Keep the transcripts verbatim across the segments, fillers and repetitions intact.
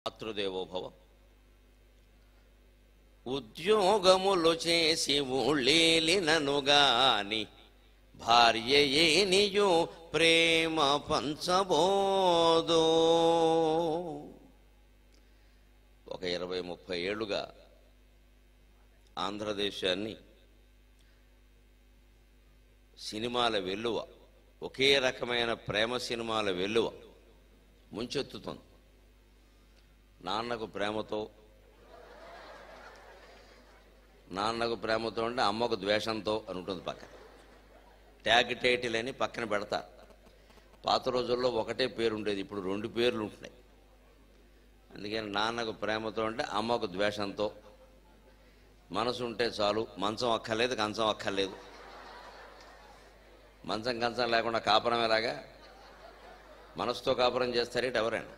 మాతృదేవోభవ. ఉద్యోగములు చేసి ఊళ్ళేలిననుగాని భార్యయేనియు ప్రేమ పంచబోదు. ఒక ఇరవై ముప్పై ఏళ్ళుగా ఆంధ్రదేశాన్ని సినిమాల వెల్లువ, ఒకే రకమైన ప్రేమ సినిమాల వెల్లువ ముంచెత్తుతుంది. నాన్నకు ప్రేమతో నాన్నకు ప్రేమతో అంటే అమ్మకు ద్వేషంతో అని ఉంటుంది. పక్కన ట్యాగ్ టైటిల్ అని పక్కన పెడతారు. పాత రోజుల్లో ఒకటే పేరు ఉండేది, ఇప్పుడు రెండు పేర్లు ఉంటున్నాయి. అందుకని నాన్నకు ప్రేమతో అంటే అమ్మకు ద్వేషంతో. మనసు ఉంటే చాలు, మంచం అక్కర్లేదు, కంచం అక్కర్లేదు. మంచం కంచం లేకుండా కాపురం ఎలాగా? మనసుతో కాపురం చేస్తారేంటి ఎవరైనా?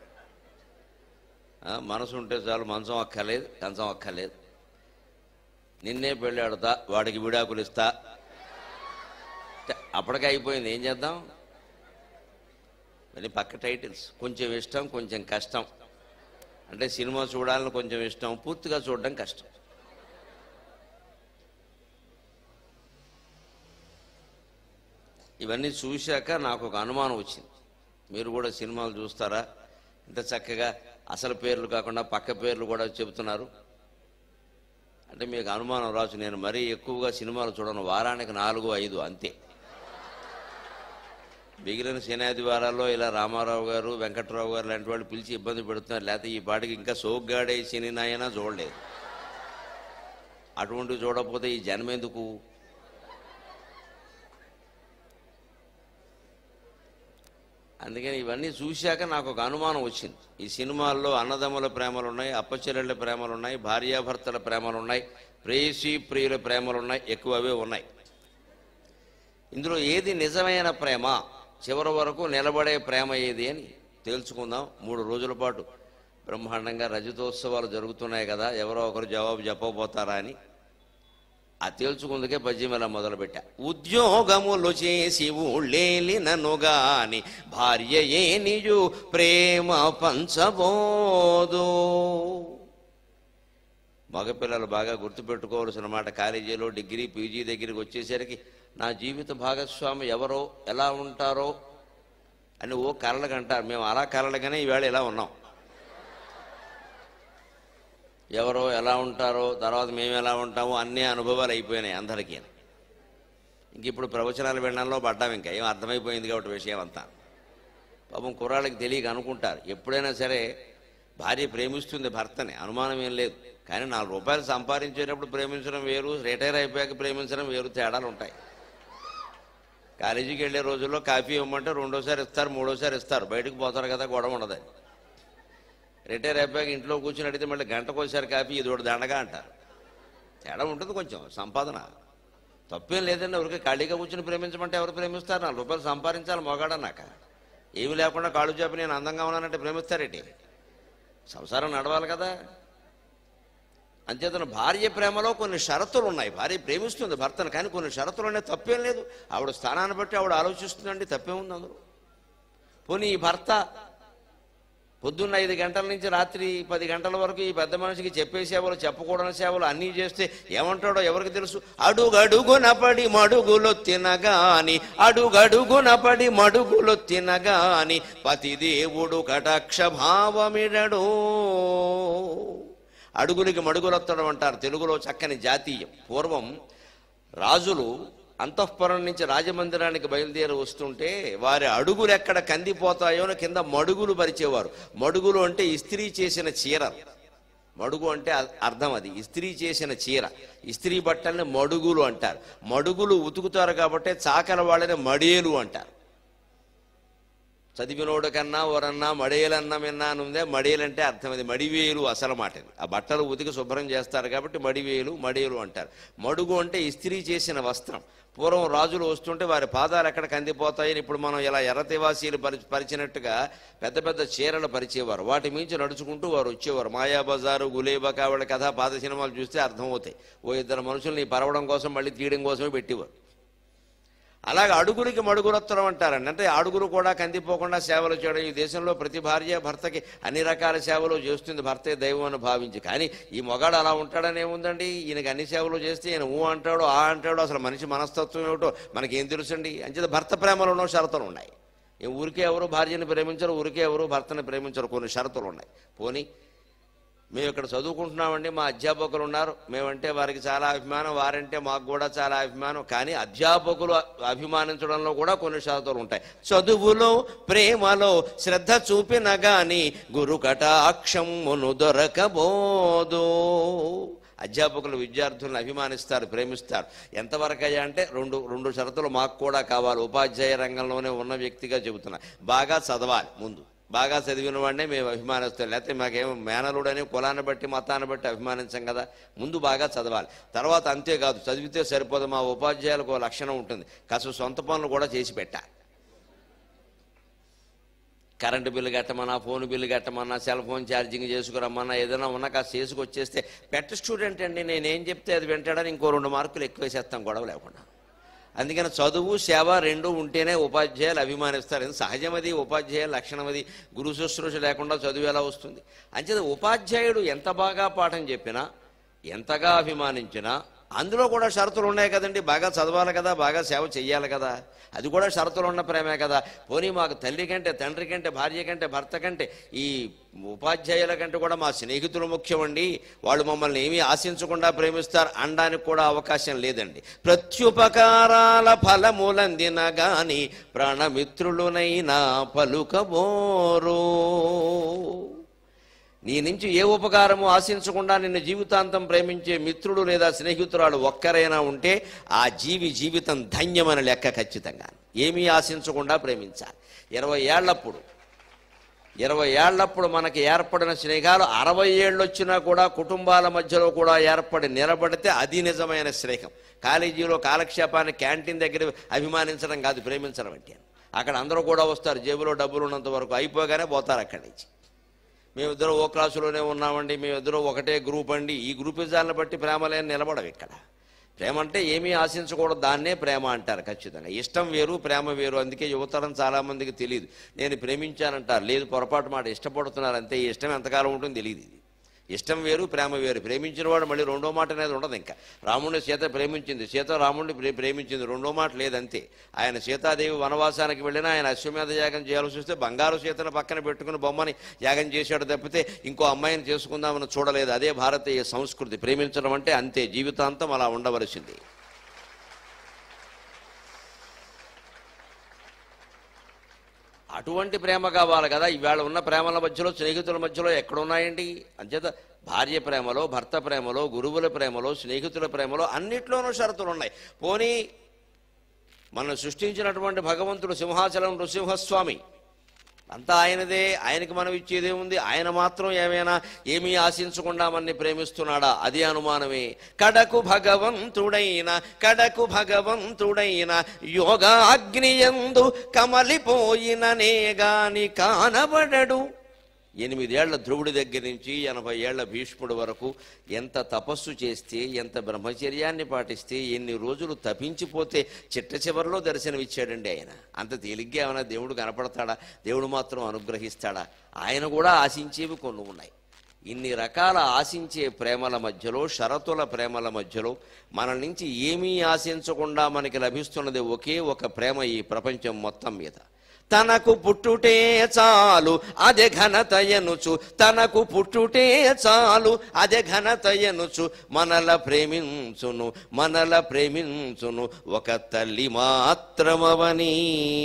మనసు ఉంటే చాలు, మంచం అక్కర్లేదు, కంచం అక్కర్లేదు. నిన్నే పెళ్ళాడుతా, వాడికి విడాకులు ఇస్తా. అప్పటికే అయిపోయింది, ఏం చేద్దాం? మళ్ళీ పక్క టైటిల్స్. కొంచెం ఇష్టం, కొంచెం కష్టం. అంటే సినిమా చూడాలని కొంచెం ఇష్టం, పూర్తిగా చూడడం కష్టం. ఇవన్నీ చూశాక నాకు ఒక అనుమానం వచ్చింది. మీరు కూడా సినిమాలు చూస్తారా? ఇంత చక్కగా అసలు పేర్లు కాకుండా పక్క పేర్లు కూడా చెబుతున్నారు అంటే మీకు అనుమానం రావచ్చు. నేను మరీ ఎక్కువగా సినిమాలు చూడను, వారానికి నాలుగు ఐదు అంతే. మిగిలిన శనాదివారాల్లో ఇలా రామారావు గారు, వెంకట్రావు గారు లాంటి వాళ్ళు పిలిచి ఇబ్బంది పెడుతున్నారు. లేకపోతే ఈ పాటికి ఇంకా సోగ్గాడే సినినాయనా చూడలేదు. అటువంటివి చూడకపోతే ఈ జన్మెందుకు? అందుకని ఇవన్నీ చూశాక నాకు ఒక అనుమానం వచ్చింది. ఈ సినిమాల్లో అన్నదమ్ముల ప్రేమలు ఉన్నాయి, అప్పచెల్లెళ్ళ ప్రేమలు ఉన్నాయి, భార్యాభర్తల ప్రేమలు ఉన్నాయి, ప్రేయసీ ప్రియుల ప్రేమలు ఉన్నాయి, ఎక్కువ అవే ఉన్నాయి. ఇందులో ఏది నిజమైన ప్రేమ, చివరి వరకు నిలబడే ప్రేమ ఏది అని తేల్చుకుందాం. మూడు రోజుల పాటు బ్రహ్మాండంగా రజతోత్సవాలు జరుగుతున్నాయి కదా, ఎవరో ఒకరు జవాబు చెప్పబోతారా అని ఆ తేల్చుకుందుకే పద్యం ఇలా మొదలుపెట్టా. ఉద్యోగములు చేసి ఊళ్ళేలిననుగాని భార్యయేనియు ప్రేమ పంచబోదు. మగపిల్లలు బాగా గుర్తుపెట్టుకోవాల్సిన మాట. కాలేజీలో డిగ్రీ పీజీ దగ్గరికి వచ్చేసరికి నా జీవిత భాగస్వామి ఎవరో, ఎలా ఉంటారో అని ఓ కలలుగా అంటారు. మేము అలా కలలుగానే ఈవేళ ఇలా ఉన్నాం. ఎవరో ఎలా ఉంటారో, తర్వాత మేము ఎలా ఉంటామో అన్ని అనుభవాలు అయిపోయినాయి అందరికీ. ఇంక ఇప్పుడు ప్రవచనాలు వినడంలో పడ్డాం. ఇంకా ఏం అర్థమైపోయింది కాబట్టి విషయం అంతా. పాపం కుర్రాళ్ళకి తెలియక అనుకుంటారు. ఎప్పుడైనా సరే భార్య ప్రేమిస్తుంది భర్తని, అనుమానం ఏం లేదు. కానీ నాలుగు రూపాయలు సంపాదించేటప్పుడు ప్రేమించడం వేరు, రిటైర్ అయిపోయాక ప్రేమించడం వేరు, తేడాలు ఉంటాయి. కాలేజీకి వెళ్ళే రోజుల్లో కాఫీ ఇవ్వమంటే రెండోసారి ఇస్తారు, మూడోసారి ఇస్తారు, బయటకు పోతారు కదా, గొడవ ఉండదని. రిటైర్ అయిపోయాక ఇంట్లో కూర్చొని అడిగితే మళ్ళీ గంటకోసారి కాఫీ, ఇది ఒకటి దండగా అంటారు. తేడా ఉంటుంది కొంచెం. సంపాదన తప్పేం లేదండి. ఎవరికి ఖాళీగా కూర్చొని ప్రేమించమంటే ఎవరు ప్రేమిస్తారు? నాలుగు రూపాయలు సంపాదించాలి మొగాడన్నాక. ఏమి లేకుండా కాళ్ళు చేపి నేను అందంగా ఉన్నానంటే ప్రేమిస్తారేంటి? సంసారం నడవాలి కదా. అంచేతన భార్య ప్రేమలో కొన్ని షరతులు ఉన్నాయి. భార్య ప్రేమిస్తుంది భర్తను, కానీ కొన్ని షరతులు ఉన్నాయి. తప్పేం లేదు. ఆవిడ స్థానాన్ని బట్టి ఆవిడ ఆలోచిస్తుందండి, తప్పేముంది అందులో. పోనీ ఈ భర్త పొద్దున్న ఐదు గంటల నుంచి రాత్రి పది గంటల వరకు ఈ పెద్ద మనిషికి చెప్పే సేవలు, చెప్పకూడని సేవలు అన్నీ చేస్తే ఏమంటాడో ఎవరికి తెలుసు? అడుగడుగున పడి మడుగులో తినగాని, అడుగడుగున పడి మడుగులో తినగాని పతిదేవుడు కటాక్ష భావమిడడు. అడుగులకి మడుగులొత్తడం అంటారు తెలుగులో, చక్కని జాతీయం. పూర్వం రాజులు అంతఃపురం నుంచి రాజమందిరానికి బయలుదేరి వస్తుంటే వారి అడుగులు ఎక్కడ కందిపోతాయో కింద మడుగులు పరిచేవారు. మడుగులు అంటే ఇస్త్రీ చేసిన చీర. మడుగు అంటే అర్థం అది, ఇస్త్రీ చేసిన చీర. ఇస్త్రీ బట్టల్ని మడుగులు అంటారు. మడుగులు ఉతుకుతారు కాబట్టి చాకల వాళ్ళని మడేలు అంటారు. చదివినోడు కన్నా ఓరన్నా మడేలన్నా విన్నా ఉందే. మడేలంటే అర్థం అది, మడివేలు అసలు మాట. ఆ బట్టలు ఉతికి శుభ్రం చేస్తారు కాబట్టి మడివేలు, మడేలు అంటారు. మడుగు అంటే ఇస్త్రీ చేసిన వస్త్రం. పూర్వం రాజులు వస్తుంటే వారి పాదాలు ఎక్కడ కందిపోతాయని ఇప్పుడు మనం ఇలా ఎర్రతివాసీలు పరి పరిచినట్టుగా పెద్ద పెద్ద చీరలు పరిచేవారు. వాటి మించి నడుచుకుంటూ వారు వచ్చేవారు. మాయాబజారు, గులేబకా వాళ్ళ కథ పాత సినిమాలు చూస్తే అర్థమవుతాయి. ఓ ఇద్దరు మనుషుల్ని పరవడం కోసం మళ్ళీ తీయడం కోసమే పెట్టేవారు. అలాగే అడుగురికి మడుగురత్తడం అంటారండి. అంటే అడుగురు కూడా కందిపోకుండా సేవలు చేయడం. ఈ దేశంలో ప్రతి భార్య భర్తకి అన్ని రకాల సేవలు చేస్తుంది, భర్తే దైవం అని భావించి. కానీ ఈ మొగాడు అలా ఉంటాడని ఏముందండి, ఈయనకి అన్ని సేవలు చేస్తే ఈయన ఊ అంటాడు ఆ అంటాడు. అసలు మనిషి మనస్తత్వం ఏమిటో మనకేం తెలుసండి. అంచేత భర్త ప్రేమలోనో షరతులు ఉన్నాయి. ఊరికే ఎవరు భార్యని ప్రేమించరు, ఊరికే ఎవరు భర్తని ప్రేమించరు, కొన్ని షరతులు ఉన్నాయి. పోనీ మేము ఇక్కడ చదువుకుంటున్నామండి, మా అధ్యాపకులు ఉన్నారు, మేమంటే వారికి చాలా అభిమానం, వారంటే మాకు కూడా చాలా అభిమానం. కానీ అధ్యాపకులు అభిమానించడంలో కూడా కొన్ని షరతులు ఉంటాయి. చదువులో ప్రేమలో శ్రద్ధ చూపిన గాని గురు కటాక్షమును దొరకబోదు. అధ్యాపకులు విద్యార్థులను అభిమానిస్తారు, ప్రేమిస్తారు. ఎంతవరకు అయ్యా అంటే రెండు రెండు షరతులు మాకు కూడా కావాలి. ఉపాధ్యాయ రంగంలోనే ఉన్న వ్యక్తిగా చెబుతున్నా. బాగా చదవాలి ముందు, బాగా చదివిన వాడినే మేము అభిమానిస్తాం. లేకపోతే మాకేమో మేనలుడని కులాన్ని బట్టి మతాన్ని బట్టి అభిమానించాం కదా. ముందు బాగా చదవాలి. తర్వాత అంతేకాదు, చదివితే సరిపోదు, మా ఉపాధ్యాయులకు లక్షణం ఉంటుంది, కాస్త సొంత పనులు కూడా చేసి పెట్టాలి. కరెంటు బిల్లు కట్టమన్నా, ఫోన్ బిల్లు కట్టమన్నా, సెల్ ఫోన్ ఛార్జింగ్ చేసుకురమ్మన్నా, ఏదైనా ఉన్నా కాస్త చేసుకొచ్చేస్తే పెద్ద స్టూడెంట్ అండి, నేనేం చెప్తే అది వింటాడని ఇంకో రెండు మార్కులు ఎక్కువ వేసేస్తాం గొడవ లేకుండా. అందుకని చదువు సేవ రెండు ఉంటేనే ఉపాధ్యాయులు అభిమానిస్తారు. ఇది సహజమది, ఉపాధ్యాయుల లక్షణమది. గురు శుశ్రూష లేకుండా చదువు ఎలా వస్తుంది? అంచేత ఉపాధ్యాయుడు ఎంత బాగా పాఠం చెప్పినా, ఎంతగా అభిమానించినా అందులో కూడా షరతులు ఉన్నాయి కదండి. బాగా చదవాలి కదా, బాగా సేవ చెయ్యాలి కదా, అది కూడా షరతులు ఉన్న ప్రేమే కదా. పోనీ మాకు తల్లి కంటే, తండ్రి కంటే, భార్య కంటే, భర్త కంటే, ఈ ఉపాధ్యాయుల కంటే కూడా మా స్నేహితులు ముఖ్యమండి, వాళ్ళు మమ్మల్ని ఏమీ ఆశించకుండా ప్రేమిస్తారు అనడానికి కూడా అవకాశం లేదండి. ప్రత్యుపకారాల ఫలములందిన గాని ప్రాణమిత్రులునైనా పలుకబోరు. నీ నుంచి ఏ ఉపకారము ఆశించకుండా నిన్ను జీవితాంతం ప్రేమించే మిత్రుడు లేదా స్నేహితురాలు ఒక్కరైనా ఉంటే ఆ జీవి జీవితం ధన్యమని లెక్క. ఖచ్చితంగా ఏమీ ఆశించకుండా ప్రేమించాలి. ఇరవై ఏళ్లప్పుడు ఇరవై ఏళ్లప్పుడు మనకి ఏర్పడిన స్నేహాలు అరవై ఏళ్ళు వచ్చినా కూడా కుటుంబాల మధ్యలో కూడా ఏర్పడి నిలబడితే అది నిజమైన స్నేహం. కాలేజీలో కాలక్షేపాన్ని క్యాంటీన్ దగ్గర అభిమానించడం కాదు ప్రేమించడం అంటే. అక్కడ అందరూ కూడా వస్తారు, జేబులో డబ్బులు ఉన్నంత వరకు, అయిపోగానే పోతారు అక్కడి నుంచి. మేమిద్దరం ఓ క్లాసులోనే ఉన్నామండి, మేమిద్దరం ఒకటే గ్రూప్ అండి. ఈ గ్రూపిజాలను బట్టి ప్రేమలేని నిలబడవు ఇక్కడ. ప్రేమ అంటే ఏమీ ఆశించకూడదు, దాన్నే ప్రేమ అంటారు. ఖచ్చితంగా ఇష్టం వేరు, ప్రేమ వేరు. అందుకే యువతరం చాలామందికి తెలియదు. నేను ప్రేమించానంటారు, లేదు పొరపాటు మాట, ఇష్టపడుతున్నారు అంతే. ఈ ఇష్టం ఎంతకాలం ఉంటుందో తెలియదు. ఇది ఇష్టం వేరు, ప్రేమ వేరు. ప్రేమించిన వాడు మళ్ళీ రెండో మాట అనేది ఉండదు. ఇంకా రాముడిని సీత ప్రేమించింది, సీత రాముడిని ప్రే ప్రేమించింది రెండో మాట లేదంతే. ఆయన సీతాదేవి వనవాసానికి వెళ్ళినా ఆయన అశ్వమేధ యాగం చేయాల్సి వస్తే బంగారు సీతను పక్కన పెట్టుకుని బొమ్మని యాగం చేశాడు తప్పితే ఇంకో అమ్మాయిని చేసుకుందామని చూడలేదు. అదే భారతీయ సంస్కృతి. ప్రేమించడం అంటే అంతే, జీవితాంతం అలా ఉండవలసింది. అటువంటి ప్రేమ కావాలి కదా. ఇవాళ ఉన్న ప్రేమల మధ్యలో, స్నేహితుల మధ్యలో ఎక్కడున్నాయండి? అంచేత భార్య ప్రేమలో, భర్త ప్రేమలో, గురువుల ప్రేమలో, స్నేహితుల ప్రేమలో అన్నిట్లోనూ షరతులు ఉన్నాయి. పోనీ మనం సృష్టించినటువంటి భగవంతుడు సింహాచలం నృసింహస్వామి, అంతా ఆయనదే, ఆయనకి మనం ఇచ్చేదేముంది? ఆయన మాత్రం ఏమైనా ఏమీ ఆశించకుండా మనని ప్రేమిస్తున్నాడా? అది అనుమానమే. కడకు భగవంతుడైన కడకు భగవంతుడైన యోగాగ్నియందు కమలిపోయిననే గాని కానబడడు. ఎనిమిదేళ్ల ధ్రువుడి దగ్గర నుంచి ఎనభై ఏళ్ల భీష్ముడి వరకు ఎంత తపస్సు చేస్తే, ఎంత బ్రహ్మచర్యాన్ని పాటిస్తే, ఎన్ని రోజులు తపించిపోతే చిట్ట చివరిలో దర్శనమిచ్చాడండి ఆయన. అంత తేలిగ్గా ఏమైనా దేవుడు కనపడతాడా? దేవుడు మాత్రం అనుగ్రహిస్తాడా? ఆయన కూడా ఆశించేవి కొన్ని ఉన్నాయి. ఇన్ని రకాల ఆశించే ప్రేమల మధ్యలో, షరతుల ప్రేమల మధ్యలో మన నుంచి ఏమీ ఆశించకుండా మనకి లభిస్తున్నది ఒకే ఒక ప్రేమ ఈ ప్రపంచం మొత్తం మీద. తనకు పుట్టుటే చాలు అదే ఘనతయనుచు, తనకు పుట్టుటే చాలు అదే ఘనతయనుచు, మనల ప్రేమించును మనల ప్రేమించును ఒక తల్లి మాత్రమవని.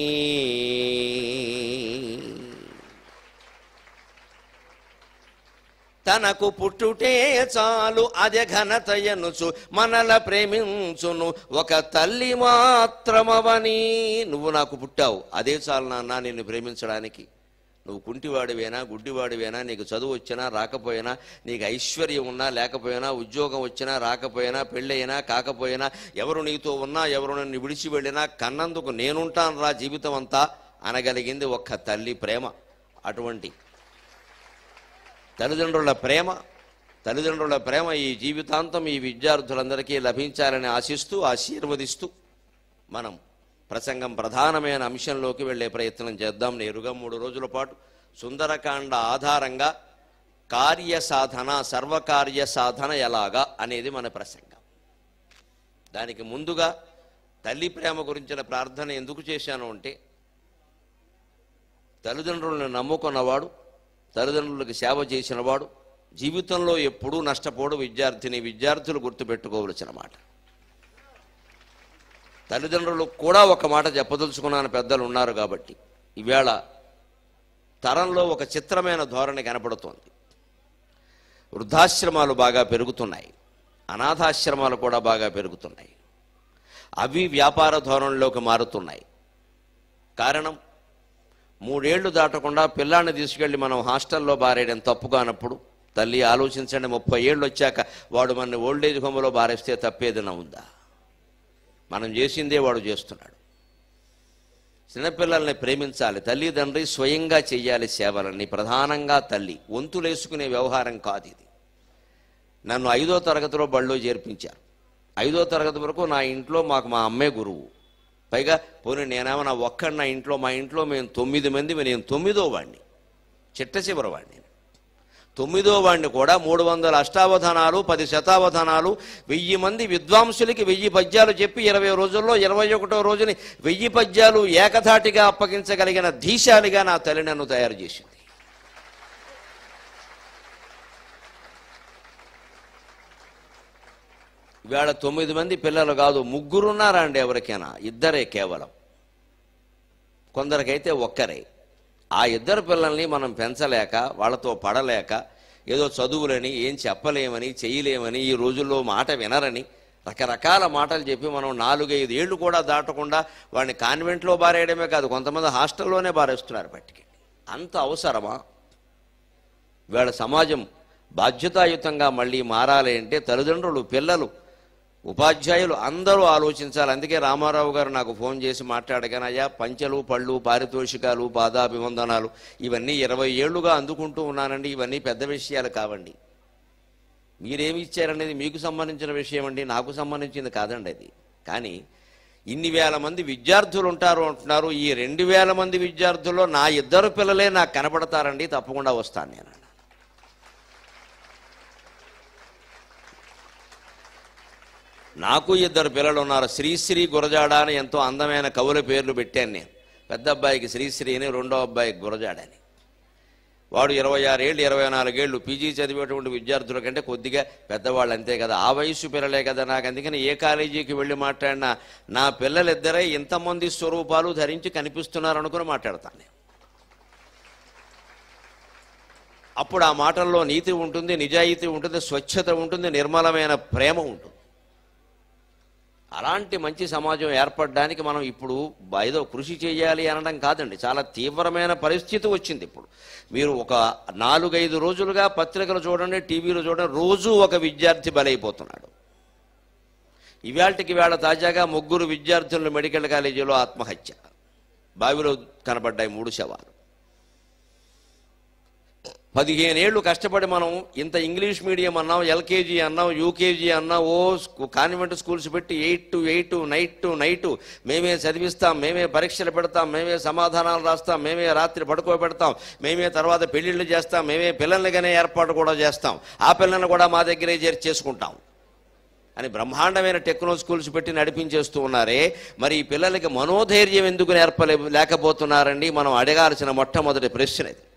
తనకు పుట్టుటే చాలు అదే ఘనతయనుచు, మనల ప్రేమించును ఒక తల్లి మాత్రమవని. నువ్వు నాకు పుట్టావు, అదే చాలు నాన్న నిన్ను ప్రేమించడానికి. నువ్వు కుంటివాడివేనా, గుడ్డివాడివేనా, నీకు చదువు వచ్చినా రాకపోయినా, నీకు ఐశ్వర్యం ఉన్నా లేకపోయినా, ఉద్యోగం వచ్చినా రాకపోయినా, పెళ్ళైనా కాకపోయినా, ఎవరు నీతో ఉన్నా, ఎవరు నన్ను విడిచి వెళ్ళినా, కన్నందుకు నేనుంటాను రా జీవితం అంతా అనగలిగింది ఒక్క తల్లి ప్రేమ. అటువంటి తల్లిదండ్రుల ప్రేమ తల్లిదండ్రుల ప్రేమ ఈ జీవితాంతం ఈ విద్యార్థులందరికీ లభించాలని ఆశిస్తూ, ఆశీర్వదిస్తూ మనం ప్రసంగం ప్రధానమైన అంశంలోకి వెళ్ళే ప్రయత్నం చేద్దాం. నేరుగా మూడు రోజుల పాటు సుందరకాండ ఆధారంగా కార్యసాధన, సర్వకార్య సాధన ఎలాగా అనేది మన ప్రసంగం. దానికి ముందుగా తల్లి ప్రేమ గురించిన ప్రార్థన ఎందుకు చేశాను అంటే, తల్లిదండ్రులను నమ్ముకున్నవాడు, తల్లిదండ్రులకు సేవ చేసినవాడు జీవితంలో ఎప్పుడూ నష్టపోడు. విద్యార్థిని విద్యార్థులు గుర్తుపెట్టుకోవలసిన మాట. తల్లిదండ్రులకు కూడా ఒక మాట చెప్పదలుచుకున్నాను, పెద్దలు ఉన్నారు కాబట్టి. ఈవేళ తరంలో ఒక చిత్రమైన ధోరణి కనపడుతోంది. వృద్ధాశ్రమాలు బాగా పెరుగుతున్నాయి, అనాథాశ్రమాలు కూడా బాగా పెరుగుతున్నాయి. అవి వ్యాపార ధోరణిలోకి మారుతున్నాయి. కారణం, మూడేళ్లు దాటకుండా పిల్లాన్ని తీసుకెళ్ళి మనం హాస్టల్లో బారేయడం తప్పు కానప్పుడు తల్లి ఆలోచించండి, ముప్పై ఏళ్ళు వచ్చాక వాడు మన ఓల్డేజ్ హోమ్లో బారేస్తే తప్పేదైనా ఉందా? మనం చేసిందే వాడు చేస్తున్నాడు. చిన్నపిల్లల్ని ప్రేమించాలి, తల్లిదండ్రి స్వయంగా చెయ్యాలి సేవలని. ప్రధానంగా తల్లి వంతులేసుకునే వ్యవహారం కాదు ఇది. నన్ను ఐదో తరగతిలో బడిలో చేర్పించారు. ఐదో తరగతి వరకు నా ఇంట్లో మాకు మా అమ్మే గురువు. పైగా పోనీ నేనేమో నా ఒక్కడి నా ఇంట్లో, మా ఇంట్లో మేము తొమ్మిది మంది, నేను తొమ్మిదో వాడిని, చిట్ట చివరి వాడిని. తొమ్మిదో వాడిని కూడా మూడు వందల అష్టావధానాలు, పది శతావధానాలు, వెయ్యి మంది విద్వాంసులకి వెయ్యి పద్యాలు చెప్పి ఇరవై రోజుల్లో ఇరవై ఒకటో రోజుని వెయ్యి పద్యాలు ఏకధాటిగా అప్పగించగలిగిన ధీశాలిగా నా తల్లి నన్ను తయారు చేసింది. ఇవాళ తొమ్మిది మంది పిల్లలు కాదు, ముగ్గురున్నారా అండి ఎవరికైనా? ఇద్దరే కేవలం, కొందరికైతే ఒక్కరే. ఆ ఇద్దరు పిల్లల్ని మనం పెంచలేక, వాళ్ళతో పడలేక, ఏదో చదువులని ఏం చెప్పలేమని, చేయలేమని, ఈ రోజుల్లో మాట వినరని రకరకాల మాటలు చెప్పి మనం నాలుగైదు ఏళ్ళు కూడా దాటకుండా వాడిని కాన్వెంట్లో బారేయడమే కాదు, కొంతమంది హాస్టల్లోనే బారేస్తున్నారు పట్టుకి. అంత అవసరమా? వీళ్ళ సమాజం బాధ్యతాయుతంగా మళ్ళీ మారాలి అంటే తల్లిదండ్రులు, పిల్లలు, ఉపాధ్యాయులు అందరూ ఆలోచించాలి. అందుకే రామారావు గారు నాకు ఫోన్ చేసి మాట్లాడగానే, అయ్యా పంచెలు, పళ్ళు, పారితోషికాలు, పాదాభివందనాలు ఇవన్నీ ఇరవై ఏళ్లుగా అందుకుంటూ ఉన్నానండి, ఇవన్నీ పెద్ద విషయాలు కావండి. మీరేమి ఇచ్చారనేది మీకు సంబంధించిన విషయం అండి, నాకు సంబంధించింది కాదండి అది. కానీ ఇన్ని వేల మంది విద్యార్థులు ఉంటారు అంటున్నారు. ఈ రెండు వేల మంది విద్యార్థుల్లో నా ఇద్దరు పిల్లలే నాకు కనపడతారండి, తప్పకుండా వస్తాను నేను. నాకు ఇద్దరు పిల్లలు ఉన్నారు. శ్రీశ్రీ గురజాడ అని ఎంతో అందమైన కవుల పేర్లు పెట్టాను నేను. పెద్ద అబ్బాయికి శ్రీశ్రీ అని, రెండో అబ్బాయికి గురజాడని. వాడు ఇరవై ఆరేళ్ళు ఇరవై నాలుగేళ్ళు పీజీ చదివేటువంటి విద్యార్థుల కంటే కొద్దిగా పెద్దవాళ్ళు, అంతే కదా. ఆ వయస్సు పిల్లలే కదా నాకు. అందుకని ఏ కాలేజీకి వెళ్ళి మాట్లాడినా నా పిల్లలిద్దరే ఇంతమంది స్వరూపాలు ధరించి కనిపిస్తున్నారు అనుకుని మాట్లాడతాను నేను. అప్పుడు ఆ మాటల్లో నీతి ఉంటుంది, నిజాయితీ ఉంటుంది, స్వచ్ఛత ఉంటుంది, నిర్మలమైన ప్రేమ ఉంటుంది. అలాంటి మంచి సమాజం ఏర్పడడానికి మనం ఇప్పుడు ఏదో కృషి చేయాలి అనడం కాదండి, చాలా తీవ్రమైన పరిస్థితి వచ్చింది ఇప్పుడు. మీరు ఒక నాలుగైదు రోజులుగా పత్రికలు చూడండి, టీవీలో చూడండి, రోజు ఒక విద్యార్థి బలైపోతున్నాడు. ఇవాళకి వేళ తాజాగా ముగ్గురు విద్యార్థులను మెడికల్ కాలేజీలో ఆత్మహత్య, బావిలో కనబడ్డాయి మూడు శవాలు. పదిహేనేళ్ళు కష్టపడి మనం ఇంత ఇంగ్లీష్ మీడియం అన్నాం, ఎల్కేజీ అన్నాం, యూకేజీ అన్నాం, ఓ కాన్వెంట్ స్కూల్స్ పెట్టి eight to eight night to night మేమే చదివిస్తాం, మేమే పరీక్షలు పెడతాం, మేమే సమాధానాలు రాస్తాం, మేమే రాత్రి పడుకోబెడతాం, మేమే తర్వాత పెళ్లిళ్ళు చేస్తాం, మేమే పిల్లల్నిగానే ఏర్పాటు కూడా చేస్తాం, ఆ పిల్లల్ని కూడా మా దగ్గరే చేర్చేసుకుంటాం అని బ్రహ్మాండమైన టెక్నో స్కూల్స్ పెట్టి నడిపించేస్తూ ఉన్నారే. మరి ఈ పిల్లలకి మనోధైర్యం ఎందుకు నేర్పలే లేకపోతున్నారండి? మనం అడగాల్సిన మొట్టమొదటి ప్రశ్న ఇది.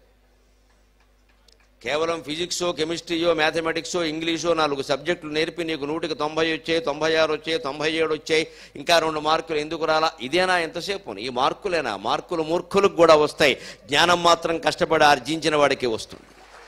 కేవలం ఫిజిక్సో, కెమిస్ట్రీయో, మ్యాథమెటిక్సో, ఇంగ్లీషో నాలుగు సబ్జెక్టులు నేర్పి నీకు నూటికి తొంభై వచ్చాయి, తొంభై ఆరు వచ్చాయి, తొంభై ఏడు వచ్చాయి, ఇంకా రెండు మార్కులు ఎందుకు రాలా, ఇదేనా ఎంతసేపు? ఈ మార్కులేనా? మార్కులు మూర్ఖులకు కూడా వస్తాయి, జ్ఞానం మాత్రం కష్టపడి ఆర్జించిన వాడికి వస్తుంది.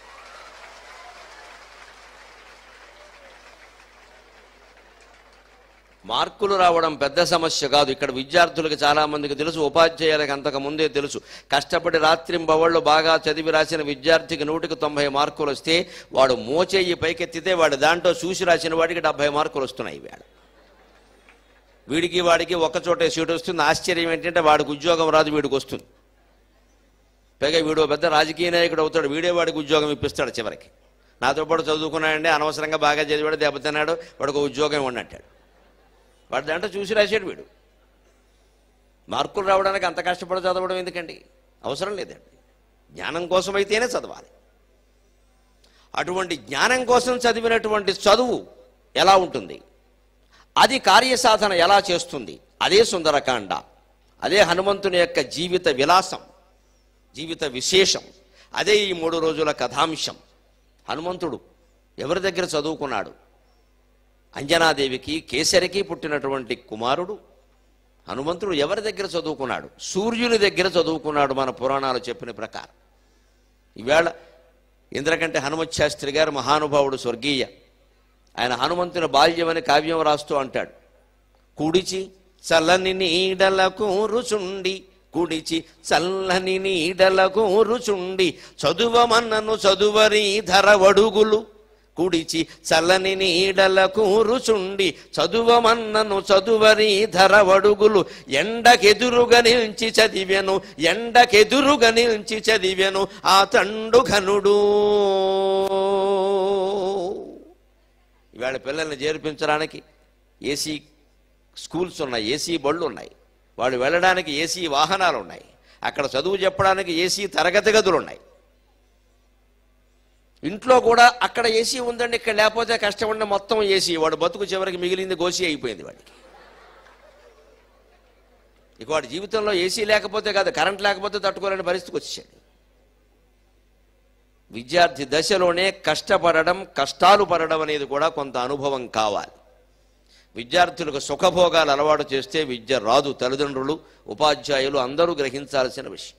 మార్కులు రావడం పెద్ద సమస్య కాదు. ఇక్కడ విద్యార్థులకు చాలామందికి తెలుసు, ఉపాధ్యాయులకు అంతకు ముందే తెలుసు. కష్టపడి రాత్రింబవళ్ళు బాగా చదివి రాసిన విద్యార్థికి నూటికి తొంభై మార్కులు వస్తే వాడు మోచేయి పైకెత్తితే వాడు దాంట్లో చూసి రాసిన వాడికి డెబ్బై మార్కులు వస్తున్నాయి. వాడు వీడికి వాడికి ఒక్కచోటే సీటు వస్తుంది. ఆశ్చర్యం ఏంటంటే వాడికి ఉద్యోగం రాదు, వీడికి వస్తుంది. పైగా వీడు పెద్ద రాజకీయ నాయకుడు అవుతాడు, వీడే వాడికి ఉద్యోగం ఇప్పిస్తాడు చివరికి. నాతో పాటు చదువుకున్నాడంటే అనవసరంగా బాగా చదివాడు, దెబ్బతిన్నాడు, వాడికి ఉద్యోగం ఇవ్వండి అంటాడు. వాడు దాంట్లో చూసి రాశాడు వీడు. మార్కులు రావడానికి అంత కష్టపడి చదవడం ఎందుకండి? అవసరం లేదండి. జ్ఞానం కోసమైతేనే చదవాలి. అటువంటి జ్ఞానం కోసం చదివినటువంటి చదువు ఎలా ఉంటుంది, అది కార్యసాధన ఎలా చేస్తుంది, అదే సుందరకాండ, అదే హనుమంతుని యొక్క జీవిత విలాసం, జీవిత విశేషం, అదే ఈ మూడు రోజుల కథాంశం. హనుమంతుడు ఎవరి దగ్గర చదువుకున్నాడు? అంజనాదేవికి కేసరికి పుట్టినటువంటి కుమారుడు హనుమంతుడు ఎవరి దగ్గర చదువుకున్నాడు? సూర్యుని దగ్గర చదువుకున్నాడు. మన పురాణాలు చెప్పిన ప్రకారం ఈవేళ ఇంద్రకంటే హనుమత్ శాస్త్రి గారు మహానుభావుడు, స్వర్గీయ. ఆయన హనుమంతుని బాల్యమని కావ్యం రాస్తూ అంటాడు, కుడిచి చల్లని నీడలకు రుచుండి, కుడిచి చల్లని నీడలకు రుచుండి, చదువమన్నను చదువరి ధరవడుగులు, కుడిచి చల్లని నీడలకు రుచుండి, చదువమన్నను చదువరి ధరవడుగులు, ఎండకెదురుగా నిలిచి చదివెను, ఎండకెదురుగా నిలిచి చదివెను ఆ తండు ఘనుడు. ఇవాళ పిల్లల్ని చేర్పించడానికి ఏసీ స్కూల్స్ ఉన్నాయి, ఏసీ బళ్ళు ఉన్నాయి, వాళ్ళు వెళ్ళడానికి ఏసీ వాహనాలు ఉన్నాయి, అక్కడ చదువు చెప్పడానికి ఏసీ తరగతి గదులు ఉన్నాయి. ఇంట్లో కూడా అక్కడ ఏసీ ఉందండి, ఇక్కడ లేకపోతే కష్టం ఉండే మొత్తం ఏసీ. వాడు బతుకు చివరికి మిగిలింది గోసి అయిపోయింది వాడికి. ఇక వాడి జీవితంలో ఏసీ లేకపోతే కాదు, కరెంట్ లేకపోతే తట్టుకోలేని పరిస్థితికి వచ్చేసాడు. విద్యార్థి దశలోనే కష్టపడడం, కష్టాలు పడడం అనేది కూడా కొంత అనుభవం కావాలి. విద్యార్థులకు సుఖభోగాలు అలవాటు చేస్తే విద్య రాదు. తల్లిదండ్రులు, ఉపాధ్యాయులు అందరూ గ్రహించాల్సిన విషయం.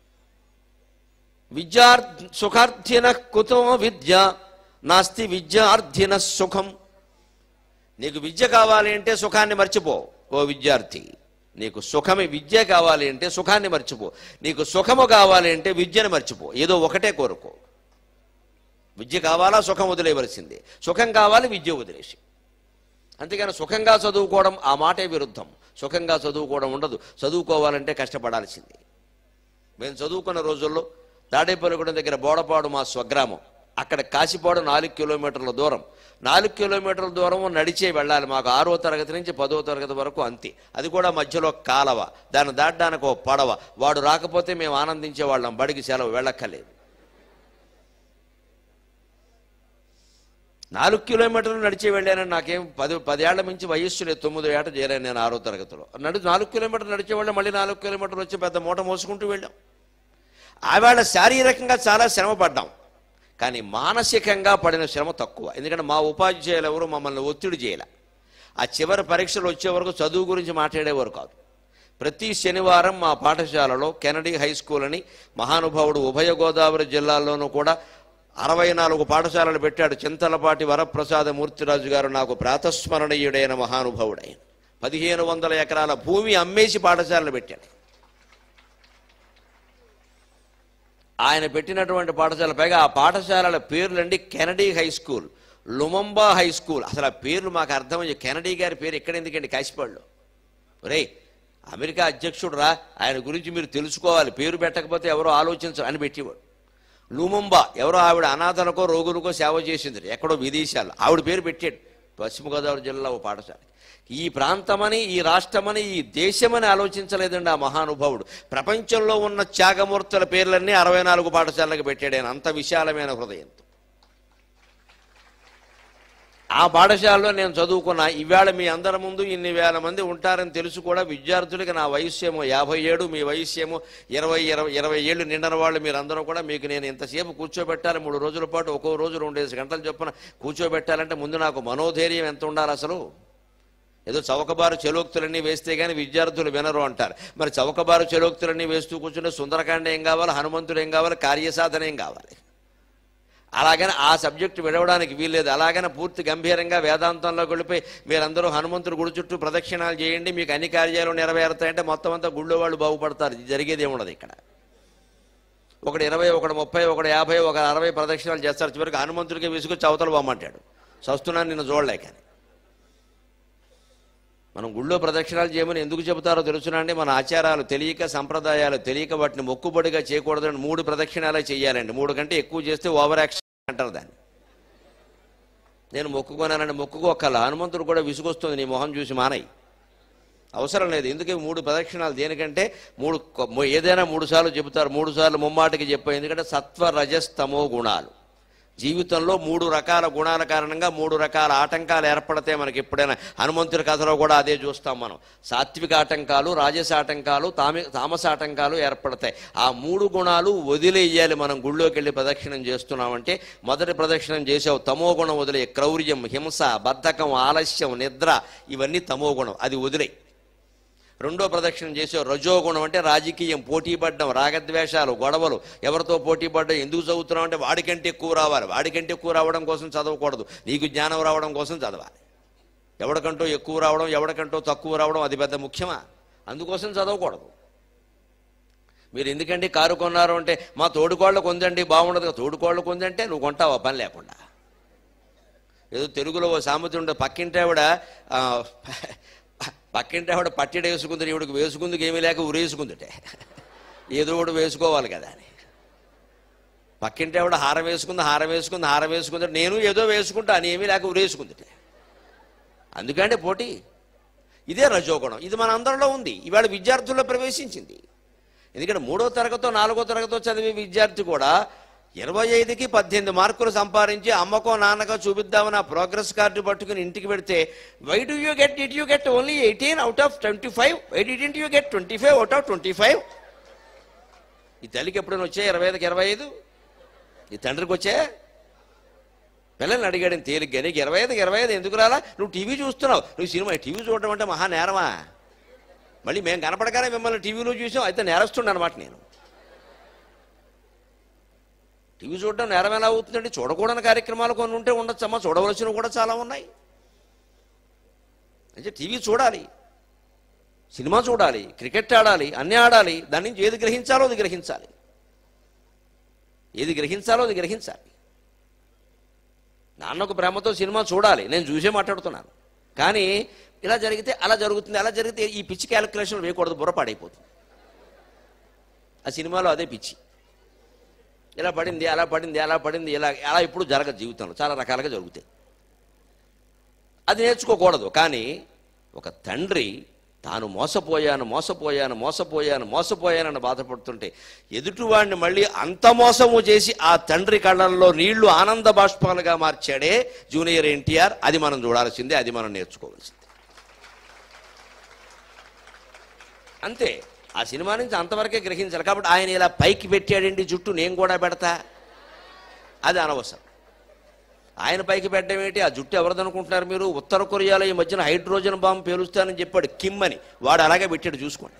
విద్యార్థి సుఖార్థిన కుతో విద్య నాస్తి విద్యార్థిన సుఖం. నీకు విద్య కావాలి అంటే సుఖాన్ని మర్చిపో ఓ విద్యార్థి. నీకు సుఖమే విద్య కావాలి అంటే సుఖాన్ని మర్చిపో. నీకు సుఖము కావాలి అంటే విద్యను మర్చిపో. ఏదో ఒకటే కోరుకో. విద్య కావాలా, సుఖం వదిలేయవలసిందే. సుఖం కావాలి, విద్య వదిలేసి. అంతేగాని సుఖంగా చదువుకోవడం ఆ మాటే విరుద్ధం. సుఖంగా చదువుకోవడం ఉండదు. చదువుకోవాలంటే కష్టపడాల్సిందే. మేము చదువుకున్న రోజుల్లో తాడేపల్లిగూడెం దగ్గర బోడపాడు మా స్వగ్రామం. అక్కడ కాశీపాడు నాలుగు కిలోమీటర్ల దూరం. నాలుగు కిలోమీటర్ల దూరం నడిచే వెళ్ళాలి. మాకు ఆరో తరగతి నుంచి పదో తరగతి వరకు అంతే. అది కూడా మధ్యలో కాలవ, దాన్ని దాటడానికి ఓ పడవ. వాడు రాకపోతే మేము ఆనందించే వాళ్ళం, బడికి సెలవు వెళ్ళక్కర్లేదు. నాలుగు కిలోమీటర్లు నడిచి వెళ్ళానని నాకేం పది పదేళ్ల మించి వయస్సు లేదు. తొమ్మిదో ఏట చేరాను నేను ఆరో తరగతిలో. నడి నాలుగు కిలోమీటర్లు నడిచేవాళ్ళం, మళ్ళీ నాలుగు కిలోమీటర్లు వచ్చి పెద్ద మూట మోసుకుంటూ వెళ్ళాం. ఆవేళ శారీరకంగా చాలా శ్రమ పడ్డాం, కానీ మానసికంగా పడిన శ్రమ తక్కువ. ఎందుకంటే మా ఉపాధ్యాయులు ఎవరు మమ్మల్ని ఒత్తిడి చేయలే. ఆ చివరి పరీక్షలు వచ్చే వరకు చదువు గురించి మాట్లాడేవారు కాదు. ప్రతి శనివారం మా పాఠశాలలో కెనడీ హై స్కూల్ అని మహానుభావుడు ఉభయ గోదావరి జిల్లాల్లోనూ కూడా అరవై నాలుగు పాఠశాలలు పెట్టాడు. చింతలపాటి వరప్రసాద మూర్తిరాజు గారు నాకు ప్రాతస్మరణీయుడైన మహానుభావుడైన. పదిహేను వందల ఎకరాల భూమి అమ్మేసి పాఠశాలలు పెట్టాడు. ఆయన పెట్టినటువంటి పాఠశాల, పైగా ఆ పాఠశాలల పేర్లండి Kennedy high school, Lumumba high school. అసలు ఆ పేర్లు మాకు అర్థమయ్యే. కెనడీ గారి పేరు ఎక్కడ ఎందుకండి? కాశీపాడులో. రే అమెరికా అధ్యక్షుడు రా, ఆయన గురించి మీరు తెలుసుకోవాలి, పేరు పెట్టకపోతే ఎవరో ఆలోచించరు అని పెట్టేవాడు. లుమంబా ఎవరో ఆవిడ అనాథలకో రోగులకో సేవ చేసింది ఎక్కడో విదేశాల్లో, ఆవిడ పేరు పెట్టాడు. పశ్చిమ గోదావరి జిల్లా ఓ పాఠశాల. ఈ ప్రాంతమని, ఈ రాష్ట్రమని, ఈ దేశమని ఆలోచించలేదండి ఆ మహానుభావుడు. ప్రపంచంలో ఉన్న త్యాగమూర్తుల పేర్లన్నీ అరవై నాలుగు పాఠశాలకు పెట్టాడు ఆయన, అంత విశాలమైన హృదయంతో. ఆ పాఠశాలలో నేను చదువుకున్నా. ఈవేళ మీ అందరి ముందు ఇన్ని వేల మంది ఉంటారని తెలుసు కూడా విద్యార్థులకి నా వయస్సు ఏమో యాభై ఏడు, మీ వయస్సు ఏమో ఇరవై ఇరవై ఇరవై ఏళ్ళు నిండిన వాళ్ళు మీరందరూ కూడా. మీకు నేను ఇంతసేపు కూర్చోబెట్టాలి, మూడు రోజుల పాటు ఒక్కో రోజు రెండేసి గంటలు చొప్పున కూర్చోబెట్టాలంటే ముందు నాకు మనోధైర్యం ఎంత ఉండాలి అసలు. ఏదో చౌకబారు చెలోక్తులన్నీ వేస్తే కానీ విద్యార్థులు వినరు అంటారు. మరి చౌకబారు చెలోక్తులన్నీ వేస్తూ కూర్చుంటే సుందరకాండ ఏం కావాలి, హనుమంతుడు ఏం కావాలి, కార్యసాధన ఏం కావాలి? అలాగని ఆ సబ్జెక్టు విడవడానికి వీల్లేదు. అలాగని పూర్తి గంభీరంగా వేదాంతంలోకి వెళ్ళిపోయి మీరందరూ హనుమంతుడు గుడి చుట్టూ ప్రదక్షిణాలు చేయండి మీకు అన్ని కార్యాలు నెరవేరుతాయంటే మొత్తం అంతా గుళ్ళో వాళ్ళు బాగుపడతారు. జరిగేది ఏముండదు ఇక్కడ. ఒకటి ఇరవై, ఒకటి ముప్పై, ఒకటి యాభై, ఒక అరవై ప్రదక్షిణాలు చేస్తారు. చివరికి హనుమంతుడికి విసుకొచ్చి అవతల పోమంటాడు. చస్తున్నాను నిన్ను చూడలేక. మనం గుళ్ళో ప్రదక్షిణాలు చేయమని ఎందుకు చెబుతారో తెలుసునండి. మన ఆచారాలు తెలియక, సంప్రదాయాలు తెలియక వాటిని మొక్కుబడిగా చేయకూడదని మూడు ప్రదక్షిణాలే చేయాలండి. మూడు కంటే ఎక్కువ చేస్తే ఓవర్ యాక్షన్ అంటారు దాన్ని. నేను మొక్కుకున్నానండి, మొక్కుకోకల హనుమంతుడు కూడా విసుగొస్తుంది నీ మొహం చూసి మానయ్యి. అవసరం లేదు. ఎందుకే మూడు ప్రదక్షిణాలు దేనికంటే మూడు ఏదైనా మూడు సార్లు చెబుతారు, మూడు సార్లు ముమ్మాటికి చెప్పారు. ఎందుకంటే సత్వ రజస్తమో గుణాలు జీవితంలో మూడు రకాల గుణాల కారణంగా మూడు రకాల ఆటంకాలు ఏర్పడతాయి. మనకి ఎప్పుడైనా హనుమంతుడి కథలో కూడా అదే చూస్తాం మనం. సాత్విక ఆటంకాలు, రాజస ఆటంకాలు, తామి తామస ఆటంకాలు ఏర్పడతాయి. ఆ మూడు గుణాలు వదిలేయాలి. మనం గుళ్ళోకి వెళ్ళి ప్రదక్షిణం చేస్తున్నామంటే మొదటి ప్రదక్షిణం చేసావు, తమో గుణం వదిలే. క్రౌర్యం, హింస, బద్ధకం, ఆలస్యం, నిద్ర ఇవన్నీ తమో గుణం, అది వదిలే. రెండో ప్రదక్షిణం చేసే రజోగుణం అంటే రాజకీయం, పోటీ పడ్డం, రాగద్వేషాలు, గొడవలు, ఎవరితో పోటీ పడ్డం, ఎందుకు చదువుతున్నావు అంటే వాడికంటే ఎక్కువ రావాలి, వాడికంటే ఎక్కువ రావడం కోసం చదవకూడదు, నీకు జ్ఞానం రావడం కోసం చదవాలి. ఎవడికంటూ ఎక్కువ రావడం, ఎవడికంటూ తక్కువ రావడం అది పెద్ద ముఖ్యమా? అందుకోసం చదవకూడదు. మీరు ఎందుకంటే కారు కొన్నారు అంటే మా తోడుకోళ్ళు కొందండి బాగుండదు. తోడుకోళ్ళు కొందంటే నువ్వు కొంటావా పని లేకుండా? ఏదో తెలుగులో ఓ సామెత ఉండే, పక్కింటి ఆవిడ పక్కింటి ఆవిడ పట్టెడు వేసుకుంది, ఈవిడికి వేసుకుందుకు ఏమీ లేక ఉరేసుకుందిటే, ఏదో ఒకటి వేసుకోవాలి కదా అని. పక్కింటి ఆవిడ హారం వేసుకుంది, హారం వేసుకుంది, హారం వేసుకుంది, నేను ఏదో వేసుకుంటా అని ఏమీ లేక ఉరేసుకుందిటే. అందుకంటే పోటీ. ఇదే రజోగుణం. ఇది మన అందరిలో ఉంది, ఇవాళ విద్యార్థుల్లో ప్రవేశించింది. ఎందుకంటే మూడో తరగతో నాలుగో తరగతో చదివే విద్యార్థి కూడా ఇరవై ఐదుకి పద్దెనిమిది మార్కులు సంపాదించి అమ్మకో నాన్నకో చూపిద్దామని ఆ ప్రోగ్రెస్ కార్డు పట్టుకుని ఇంటికి పెడితే why do you get it you get only eighteen out of twenty five why didn't you get twenty five out of twenty five ఈ తల్లికి ఎప్పుడైనా వచ్చాయి ఇరవై ఐదుకి ఇరవై ఐదు? ఈ తండ్రికి వచ్చా? పిల్లల్ని అడిగాడు తేలిగ్గా, నీకు ఇరవై ఐదుకి ఇరవై ఐదు ఎందుకు రాలా? నువ్వు టీవీ చూస్తున్నావు, నువ్వు సినిమా టీవీ చూడటం అంటే మహా నేరమా? మళ్ళీ మేము కనపడగానే మిమ్మల్ని టీవీలో చూసాం, అయితే నేరస్తుండ అనమాట నేను. టీవీ చూడడం నేరం ఎలా అవుతుందండి? చూడకూడని కార్యక్రమాలు కొన్ని ఉంటే ఉండొచ్చమ్మా, చూడవలసినవి కూడా చాలా ఉన్నాయి. అంటే టీవీ చూడాలి, సినిమా చూడాలి, క్రికెట్ ఆడాలి, అన్నీ ఆడాలి. దాని నుంచి ఏది గ్రహించాలో అది గ్రహించాలి, ఏది గ్రహించాలో అది గ్రహించాలి. నాన్నకు ప్రేమతో సినిమా చూడాలి, నేను చూసే మాట్లాడుతున్నాను. కానీ ఇలా జరిగితే అలా జరుగుతుంది, అలా జరిగితే ఈ పిచ్చి క్యాలిక్యులేషన్ వేయకూడదు, బుర్ర పాడైపోతుంది. ఆ సినిమాలో అదే పిచ్చి, ఇలా పడింది, అలా పడింది, అలా పడింది, ఇలా అలా ఇప్పుడు జరగదు. జీవితంలో చాలా రకాలుగా జరుగుతాయి. అది నేర్చుకోకూడదు. కానీ ఒక తండ్రి తాను మోసపోయాను మోసపోయాను మోసపోయాను మోసపోయానని బాధపడుతుంటే ఎదుటివాడిని మళ్ళీ అంత మోసము చేసి ఆ తండ్రి కళ్ళల్లో నీళ్లు ఆనంద బాష్పాలుగా మార్చాడే జూనియర్ ఎన్టీఆర్. అది మనం చూడాల్సిందే, అది మనం నేర్చుకోవాల్సిందే. అంతే. ఆ సినిమా నుంచి అంతవరకే గ్రహించాలి. కాబట్టి ఆయన ఇలా పైకి పెట్టాడండి జుట్టు, నేను కూడా పెడతా, అది అనవసరం. ఆయన పైకి పెట్టడం ఏంటి? ఆ జుట్టు ఎవరిదనుకుంటున్నారు మీరు? ఉత్తర కొరియాలో ఈ మధ్యన హైడ్రోజన్ బాంబు పేలుస్తానని చెప్పాడు కిమ్ అని, వాడు అలాగే పెట్టాడు, చూసుకోండి.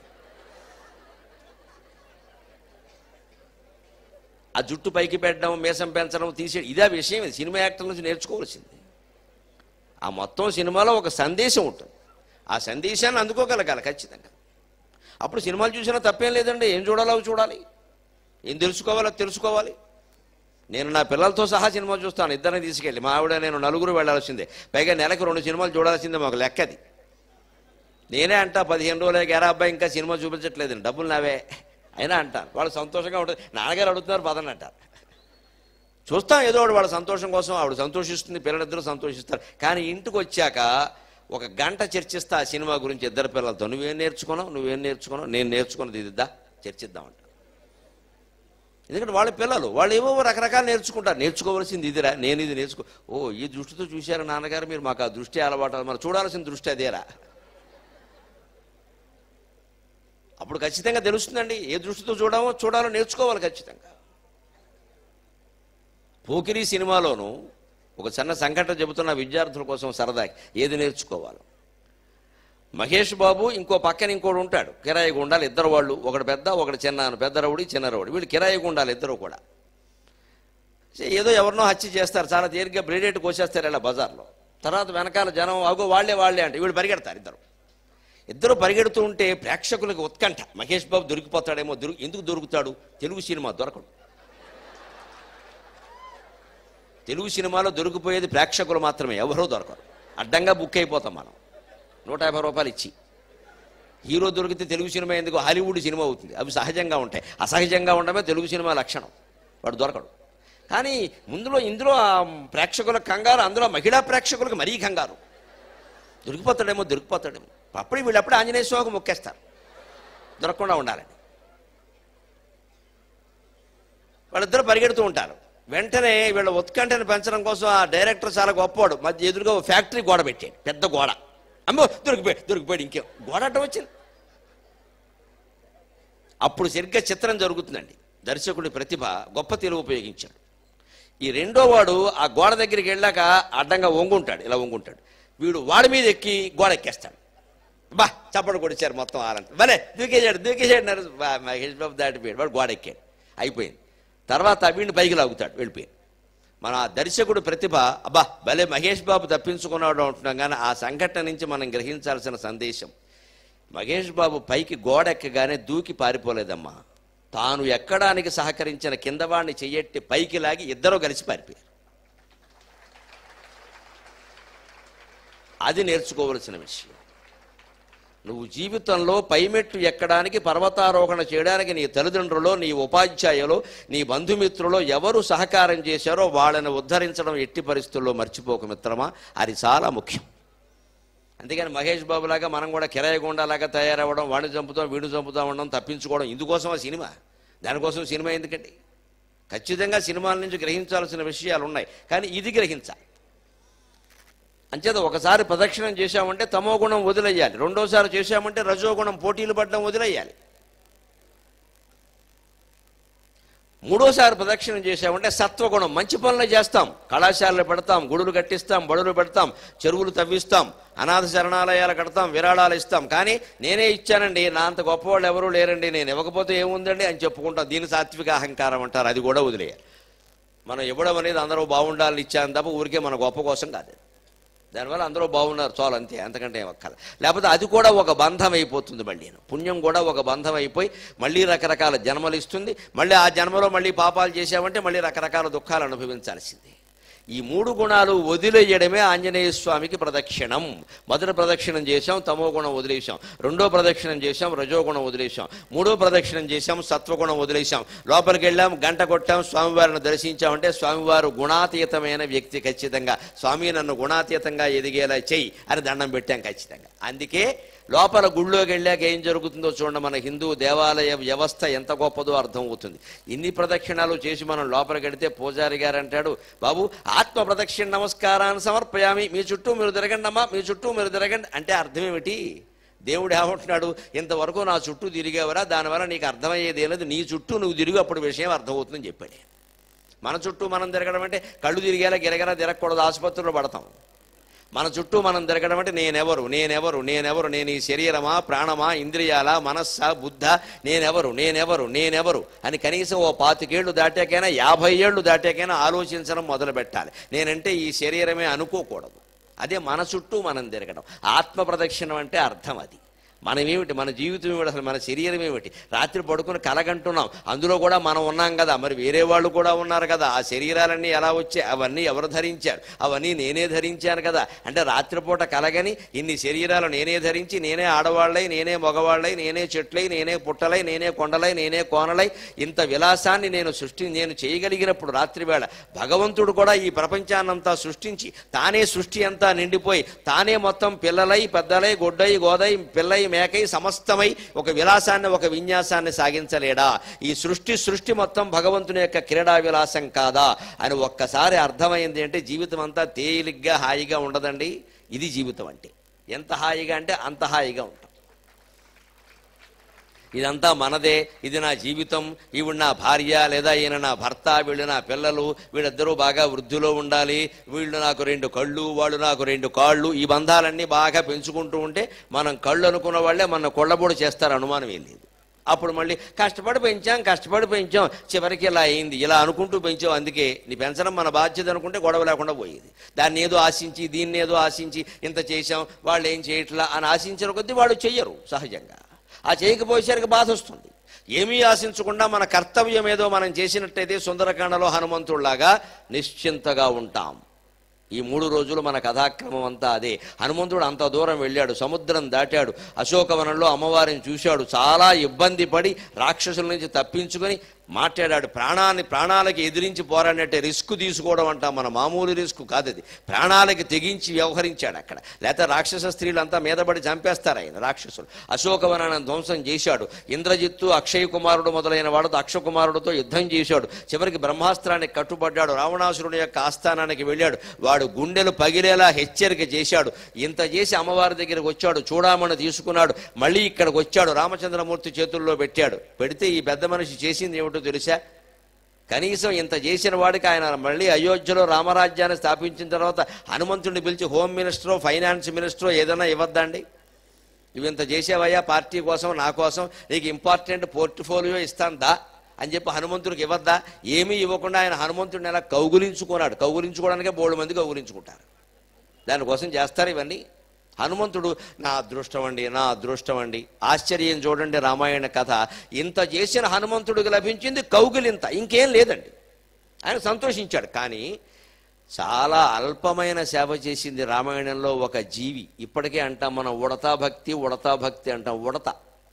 ఆ జుట్టు పైకి పెట్టడం, మీసం పెంచడం, తీసేయడం, ఇదే విషయం. ఇది సినిమా యాక్టర్ నుంచి నేర్చుకోవాల్సింది. ఆ మొత్తం సినిమాలో ఒక సందేశం ఉంటుంది, ఆ సందేశాన్ని అందుకోగలగాలి ఖచ్చితంగా. అప్పుడు సినిమాలు చూసినా తప్పేం లేదండి. ఏం చూడాలో అవి చూడాలి, ఏం తెలుసుకోవాలో తెలుసుకోవాలి. నేను నా పిల్లలతో సహా సినిమా చూస్తాను, ఇద్దరిని తీసుకెళ్ళి. మా ఆవిడ నేను నలుగురు వెళ్ళాల్సిందే, పైగా నెలకు రెండు సినిమాలు చూడాల్సిందే, మాకు లెక్కది. నేనే అంటా పదిహేను రోజులకి ఎరా అబ్బాయి ఇంకా సినిమా చూపించట్లేదండి, డబ్బులు నావే అయినా అంటాను. వాళ్ళు సంతోషంగా ఉంటుంది. నాన్నగారు అడుగుతున్నారు పదని అంటారు. చూస్తాం ఏదో ఒకటి వాళ్ళ సంతోషం కోసం. ఆవిడ సంతోషిస్తుంది, పిల్లలిద్దరూ సంతోషిస్తారు. కానీ ఇంటికి వచ్చాక ఒక గంట చర్చిస్తా ఆ సినిమా గురించి ఇద్దరు పిల్లలతో. నువ్వేం నేర్చుకున్నావు, నువ్వేం నేర్చుకున్నావు, నేను నేర్చుకున్నది ఇదిద్దా, చర్చిద్దామంట. ఎందుకంటే వాళ్ళ పిల్లలు వాళ్ళు ఏవో రకరకాలు నేర్చుకుంటారు. నేర్చుకోవాల్సింది ఇదిరా, నేను ఇది నేర్చుకో. ఓ ఈ దృష్టితో చూశారు నాన్నగారు మీరు, మాకు ఆ దృష్టి అలవాటు, మనం చూడాల్సిన దృష్టి అదేరా. అప్పుడు ఖచ్చితంగా తెలుస్తుందండి ఏ దృష్టితో చూడాలో చూడాలో నేర్చుకోవాలి ఖచ్చితంగా. పోకిరి సినిమాలోనూ ఒక చిన్న సంఘటన చెబుతున్న విద్యార్థుల కోసం సరదాకి ఏది నేర్చుకోవాలి. మహేష్ బాబు ఇంకో పక్కన ఇంకోటి ఉంటాడు, కిరాయి గుండాలు ఇద్దరు. వాళ్ళు ఒకటి పెద్ద ఒకటి చిన్నాను, పెద్ద రౌడి చిన్న రౌడి. వీళ్ళు కిరాయి గుండాలు ఇద్దరు కూడా. ఏదో ఎవరినో హత్య చేస్తారు, చాలా తేలిగ్గా బ్లేడేట్ కోసేస్తారు ఇలా బజార్లో. తర్వాత వెనకాల జనం అగో వాళ్లే వాళ్లే అంటే వీళ్ళు పరిగెడతారు. ఇద్దరు ఇద్దరు పరిగెడుతూ ఉంటే ప్రేక్షకులకు ఉత్కంఠ, మహేష్ బాబు దొరికిపోతాడేమో. దొరికి ఎందుకు దొరుకుతాడు? తెలుగు సినిమా దొరకడు. తెలుగు సినిమాలో దొరికిపోయేది ప్రేక్షకులు మాత్రమే, ఎవరో దొరకరు. అడ్డంగా బుక్ అయిపోతాం మనం నూట యాభై రూపాయలు ఇచ్చి. హీరో దొరికితే తెలుగు సినిమా ఎందుకు హాలీవుడ్ సినిమా అవుతుంది. అవి సహజంగా ఉంటాయి. అసహజంగా ఉండడమే తెలుగు సినిమా లక్షణం. వాడు దొరకడు. కానీ ముందులో ఇందులో ప్రేక్షకుల కంగారు, అందులో మహిళా ప్రేక్షకులకు మరీ కంగారు. దొరికిపోతాడేమో దొరికిపోతాడేమో అప్పుడు వీళ్ళప్పుడు ఆంజనేయ స్వామికి మొక్కేస్తారు దొరకకుండా ఉండాలని. వాళ్ళిద్దరూ పరిగెడుతూ ఉంటారు. వెంటనే వీళ్ళ ఉత్కంఠని పెంచడం కోసం ఆ డైరెక్టర్ చాలా గొప్పవాడు, మధ్య ఎదురుగా ఫ్యాక్టరీ గోడ పెట్టాడు, పెద్ద గోడ. అమ్మో దొరికిపోయాడు దొరికిపోయాడు ఇంకేం గోడ అడ్డం వచ్చింది. అప్పుడు సరిగ్గా చిత్రం జరుగుతుందండి. దర్శకుడి ప్రతిభ గొప్ప తెలివి ఉపయోగించాడు. ఈ రెండో వాడు ఆ గోడ దగ్గరికి వెళ్ళాక అడ్డంగా వంగుంటాడు, ఇలా వంగుంటాడు. వీడు వాడి మీద ఎక్కి గోడ ఎక్కేస్తాడు. బా చప్పడు కొడిచారు మొత్తం ఆలంతా, భలే దూకేసాడు దూకేసాడు. మహేష్ బాబు దాటిపోయాడు, వాడు గోడ ఎక్కాడు, అయిపోయింది. తర్వాత వీడిని పైకి లాగుతాడు, వెళ్ళిపోయాడు. మన దర్శకుడు ప్రతిభ అబ్బా భలే మహేష్ బాబు తప్పించుకున్నాడు అంటున్నాం. కానీ ఆ సంఘటన నుంచి మనం గ్రహించాల్సిన సందేశం, మహేష్ బాబు పైకి గోడ ఎక్కగానే దూకి పారిపోలేదమ్మా, తాను ఎక్కడానికి సహకరించిన కిందవాడిని చెయ్యట్టి పైకి లాగి ఇద్దరూ కలిసి పారిపోయారు. అది నేర్చుకోవలసిన విషయం. నువ్వు జీవితంలో పైమెట్టు ఎక్కడానికి, పర్వతారోహణ చేయడానికి నీ తల్లిదండ్రులో, నీ ఉపాధ్యాయులో, నీ బంధుమిత్రులో ఎవరు సహకారం చేశారో వాళ్ళని ఉద్ధరించడం ఎట్టి పరిస్థితుల్లో మర్చిపోక మిత్రమా, అది చాలా ముఖ్యం. అందుకని మహేష్ బాబు లాగా మనం కూడా కిరాయి గుండాలాగా తయారవ్వడం, వాడిని చంపుతాం వీడిని చంపుతాం ఉండడం, తప్పించుకోవడం, ఇందుకోసం ఆ సినిమా, దానికోసం సినిమా ఎందుకండి? ఖచ్చితంగా సినిమాల నుంచి గ్రహించాల్సిన విషయాలు ఉన్నాయి, కానీ ఇది గ్రహించాలి. అంచేత ఒకసారి ప్రదక్షిణం చేశామంటే తమో గుణం వదిలేయాలి, రెండోసారి చేశామంటే రజోగుణం పోటీలు పడడం వదిలేయాలి, మూడోసారి ప్రదక్షిణం చేశామంటే సత్వగుణం మంచి పనులు చేస్తాం, కళాశాలలు పెడతాం, గుడులు కట్టిస్తాం, బడులు పెడతాం, చెరువులు తవ్విస్తాం, అనాథ శరణాలయాలు కడతాం, విరాళాలు ఇస్తాం. కానీ నేనే ఇచ్చానండి, నా అంత గొప్పవాళ్ళు ఎవరూ లేరండి, నేను ఇవ్వకపోతే ఏముందండి అని చెప్పుకుంటాం. దీని సాత్విక అహంకారం అంటారు, అది కూడా వదిలేయాలి. మనం ఇవ్వడం అనేది అందరూ బాగుండాలని ఇచ్చాను తప్ప ఊరికే మన గొప్ప కోసం కాదు. దానివల్ల అందరూ బాగున్నారు చాలు, అంతే, అంతకంటే ఏమక్కల. లేకపోతే అది కూడా ఒక బంధం అయిపోతుంది. మళ్ళీ పుణ్యం కూడా ఒక బంధం అయిపోయి మళ్ళీ రకరకాల జన్మలు ఇస్తుంది. మళ్ళీ ఆ జన్మలో మళ్ళీ పాపాలు చేసామంటే మళ్ళీ రకరకాల దుఃఖాలు అనుభవించాల్సిందే. ఈ మూడు గుణాలు వదిలేయడమే ఆంజనేయ స్వామికి ప్రదక్షిణం. మొదటి ప్రదక్షిణం చేశాం, తమో గుణం వదిలేసాం. రెండో ప్రదక్షిణం చేశాం, రజోగుణం వదిలేసాం. మూడో ప్రదక్షిణం చేశాం, సత్వగుణం వదిలేసాం. లోపలికి వెళ్ళాం, గంట కొట్టాం, స్వామివారిని దర్శించామంటే స్వామివారు గుణాతీతమైన వ్యక్తి. ఖచ్చితంగా స్వామి నన్ను గుణాతీతంగా ఎదిగేలా చెయ్యి అని దండం పెట్టాం ఖచ్చితంగా. అందుకే లోపల గుళ్ళోకి వెళ్ళాక ఏం జరుగుతుందో చూడండి. మన హిందూ దేవాలయ వ్యవస్థ ఎంత గొప్పదో అర్థమవుతుంది. ఇన్ని ప్రదక్షిణాలు చేసి మనం లోపలికి వెళితే పూజారి గారు అంటాడు, బాబు ఆత్మ ప్రదక్షిణ నమస్కారాన్ని సమర్పయామి, మీ చుట్టూ మీరు తిరగండి అమ్మా, మీ చుట్టూ మీరు తిరగండి అంటే అర్థం ఏమిటి? దేవుడు ఏమంటున్నాడు, ఇంతవరకు నా చుట్టూ తిరిగేవరా, దానివల్ల నీకు అర్థమయ్యేది లేదు, నీ చుట్టూ నువ్వు తిరిగి అప్పుడు విషయం అర్థమవుతుందని చెప్పాడు. మన చుట్టూ మనం తిరగడం అంటే కళ్ళు తిరిగేలా గిరగరా తిరగకూడదు, ఆసుపత్రిలో పడతాం. మన చుట్టూ మనం తిరగడం అంటే నేనెవరు నేనెవరు నేనెవరు నేను ఈ శరీరమా, ప్రాణమా, ఇంద్రియాల, మనస్సా, బుద్ధ, నేనెవరు నేనెవరు నేనెవరు అని కనీసం ఓ పాతికేళ్లు దాటాకైనా, యాభై ఏళ్ళు దాటాకైనా ఆలోచించడం మొదలు పెట్టాలి. నేనంటే ఈ శరీరమే అనుకోకూడదు. అదే మన చుట్టూ మనం తిరగడం. ఆత్మ ప్రదక్షిణం అంటే అర్థం అది. మనమేమిటి, మన జీవితం ఏమిటి, అసలు మన శరీరం ఏమిటి? రాత్రి పడుకుని కలగంటున్నాం, అందులో కూడా మనం ఉన్నాం కదా, మరి వేరే వాళ్ళు కూడా ఉన్నారు కదా. ఆ శరీరాలన్నీ ఎలా వచ్చాయి, అవన్నీ ఎవరు ధరించారు, అవన్నీ నేనే ధరించాను కదా. అంటే రాత్రిపూట కలగని ఇన్ని శరీరాలు నేనే ధరించి, నేనే ఆడవాళ్ళై, నేనే మగవాళ్ళై, నేనే చెట్లై, నేనే పుట్టలై, నేనే కొండలై, నేనే కోనలై, ఇంత విలాసాన్ని నేను సృష్టి నేను చేయగలిగినప్పుడు రాత్రివేళ భగవంతుడు కూడా ఈ ప్రపంచాన్నంతా సృష్టించి తానే సృష్టి అంతా నిండిపోయి తానే మొత్తం పిల్లలై, పెద్దలై, గొడ్డై, గోదై, పిల్లై, మేకై, సమస్తమై ఒక విలాసాన్ని, ఒక విన్యాసాన్ని సాగించలేడా? ఈ సృష్టి సృష్టి మొత్తం భగవంతుని యొక్క క్రీడా విలాసం కాదా అని ఒక్కసారి అర్థమైంది అంటే జీవితం అంతా తేలిగ్గా హాయిగా ఉండదండి. ఇది జీవితం అంటే. ఎంత హాయిగా అంటే అంత హాయిగా ఉంటాం. ఇదంతా మనదే, ఇది నా జీవితం, ఈవిడ నా భార్య లేదా ఈయన నా భర్త, వీళ్ళు నా పిల్లలు, వీళ్ళిద్దరూ బాగా వృద్ధిలో ఉండాలి, వీళ్ళు నాకు రెండు కళ్ళు, వాళ్ళు నాకు రెండు కాళ్ళు, ఈ బంధాలన్నీ బాగా పెంచుకుంటూ ఉంటే మనం కళ్ళు అనుకున్న వాళ్ళే మన కొళ్ళబొడు చేస్తారు, అనుమానం ఏం లేదు. అప్పుడు మళ్ళీ కష్టపడి పెంచాం కష్టపడి పెంచాం చివరికి ఇలా అయింది, ఇలా అనుకుంటూ పెంచాం, అందుకే నీ పెంచడం మన బాధ్యత అనుకుంటే గొడవ లేకుండా పోయేది. దాన్ని ఏదో ఆశించి, దీన్ని ఏదో ఆశించి, ఇంత చేశాం వాళ్ళు ఏం చేయట్లా అని ఆశించిన కొద్దీ వాళ్ళు చెయ్యరు సహజంగా. ఆ చేయకపోయేసరికి బాధ వస్తుంది. ఏమీ ఆశించకుండా మన కర్తవ్యం ఏదో మనం చేసినట్టయితే సుందరకాండలో హనుమంతుడిలాగా నిశ్చింతగా ఉంటాం. ఈ మూడు రోజులు మన కథాక్రమం అంతా అదే. హనుమంతుడు అంత దూరం వెళ్ళాడు, సముద్రం దాటాడు, అశోకవనంలో అమ్మవారిని చూశాడు, చాలా ఇబ్బంది పడి రాక్షసుల నుంచి తప్పించుకొని మాట్లాడాడు. ప్రాణాన్ని ప్రాణాలకి ఎదిరించి పోరాడినట్టే రిస్క్ తీసుకోవడం అంట, మన మామూలు రిస్క్ కాదు అది. ప్రాణాలకి తెగించి వ్యవహరించాడు అక్కడ. లేకపోతే రాక్షస స్త్రీలంతా మీదపడి చంపేస్తారు ఆయన రాక్షసులు. అశోకవనాన్ని ధ్వంసం చేశాడు. ఇంద్రజిత్తు అక్షయ కుమారుడు మొదలైన వాడుతో అక్షయ కుమారుడితో యుద్ధం చేశాడు. చివరికి బ్రహ్మాస్త్రానికి కట్టుబడ్డాడు. రావణాసురుని యొక్క ఆస్థానానికి వెళ్ళాడు. వాడు గుండెలు పగిలేలా హెచ్చరిక చేశాడు. ఇంత చేసి అమ్మవారి దగ్గరికి వచ్చాడు. చూడామని తీసుకున్నాడు. మళ్ళీ ఇక్కడికి వచ్చాడు. రామచంద్రమూర్తి చేతుల్లో పెట్టాడు. పెడితే ఈ పెద్ద మనిషి చేసింది ఏమిటో తెలుసా? కనీసం ఇంత చేసిన వాడికి ఆయన మళ్ళీ అయోధ్యలో రామరాజ్యాన్ని స్థాపించిన తర్వాత హనుమంతుడిని పిలిచి హోమ్ మినిస్టరో ఫైనాన్స్ మినిస్టరో ఏదైనా ఇవ్వద్దండి? నువ్వు ఇంత చేసేవయ్యా పార్టీ కోసం, నా కోసం, నీకు ఇంపార్టెంట్ పోర్ట్ఫోలియో ఇస్తాను దా అని చెప్పి హనుమంతుడికి ఇవ్వద్దా? ఏమీ ఇవ్వకుండా ఆయన హనుమంతుడిని ఎలా కౌగులించుకున్నాడు. కౌగులించుకోవడానికే బోడు మంది కౌగులించుకుంటారు. దానికోసం చేస్తారు ఇవన్నీ. హనుమంతుడు నా అదృష్టం అండి, నా అదృష్టం అండి. ఆశ్చర్యం చూడండి, రామాయణ కథ. ఇంత చేసిన హనుమంతుడికి లభించింది కౌగిలింత, ఇంకేం లేదండి. ఆయన సంతోషించాడు. కానీ చాలా అల్పమైన సేవ చేసింది రామాయణంలో ఒక జీవి. ఇప్పటికే అంటాం మనం ఉడతా భక్తి, ఉడతా భక్తి అంటాం. ఉడత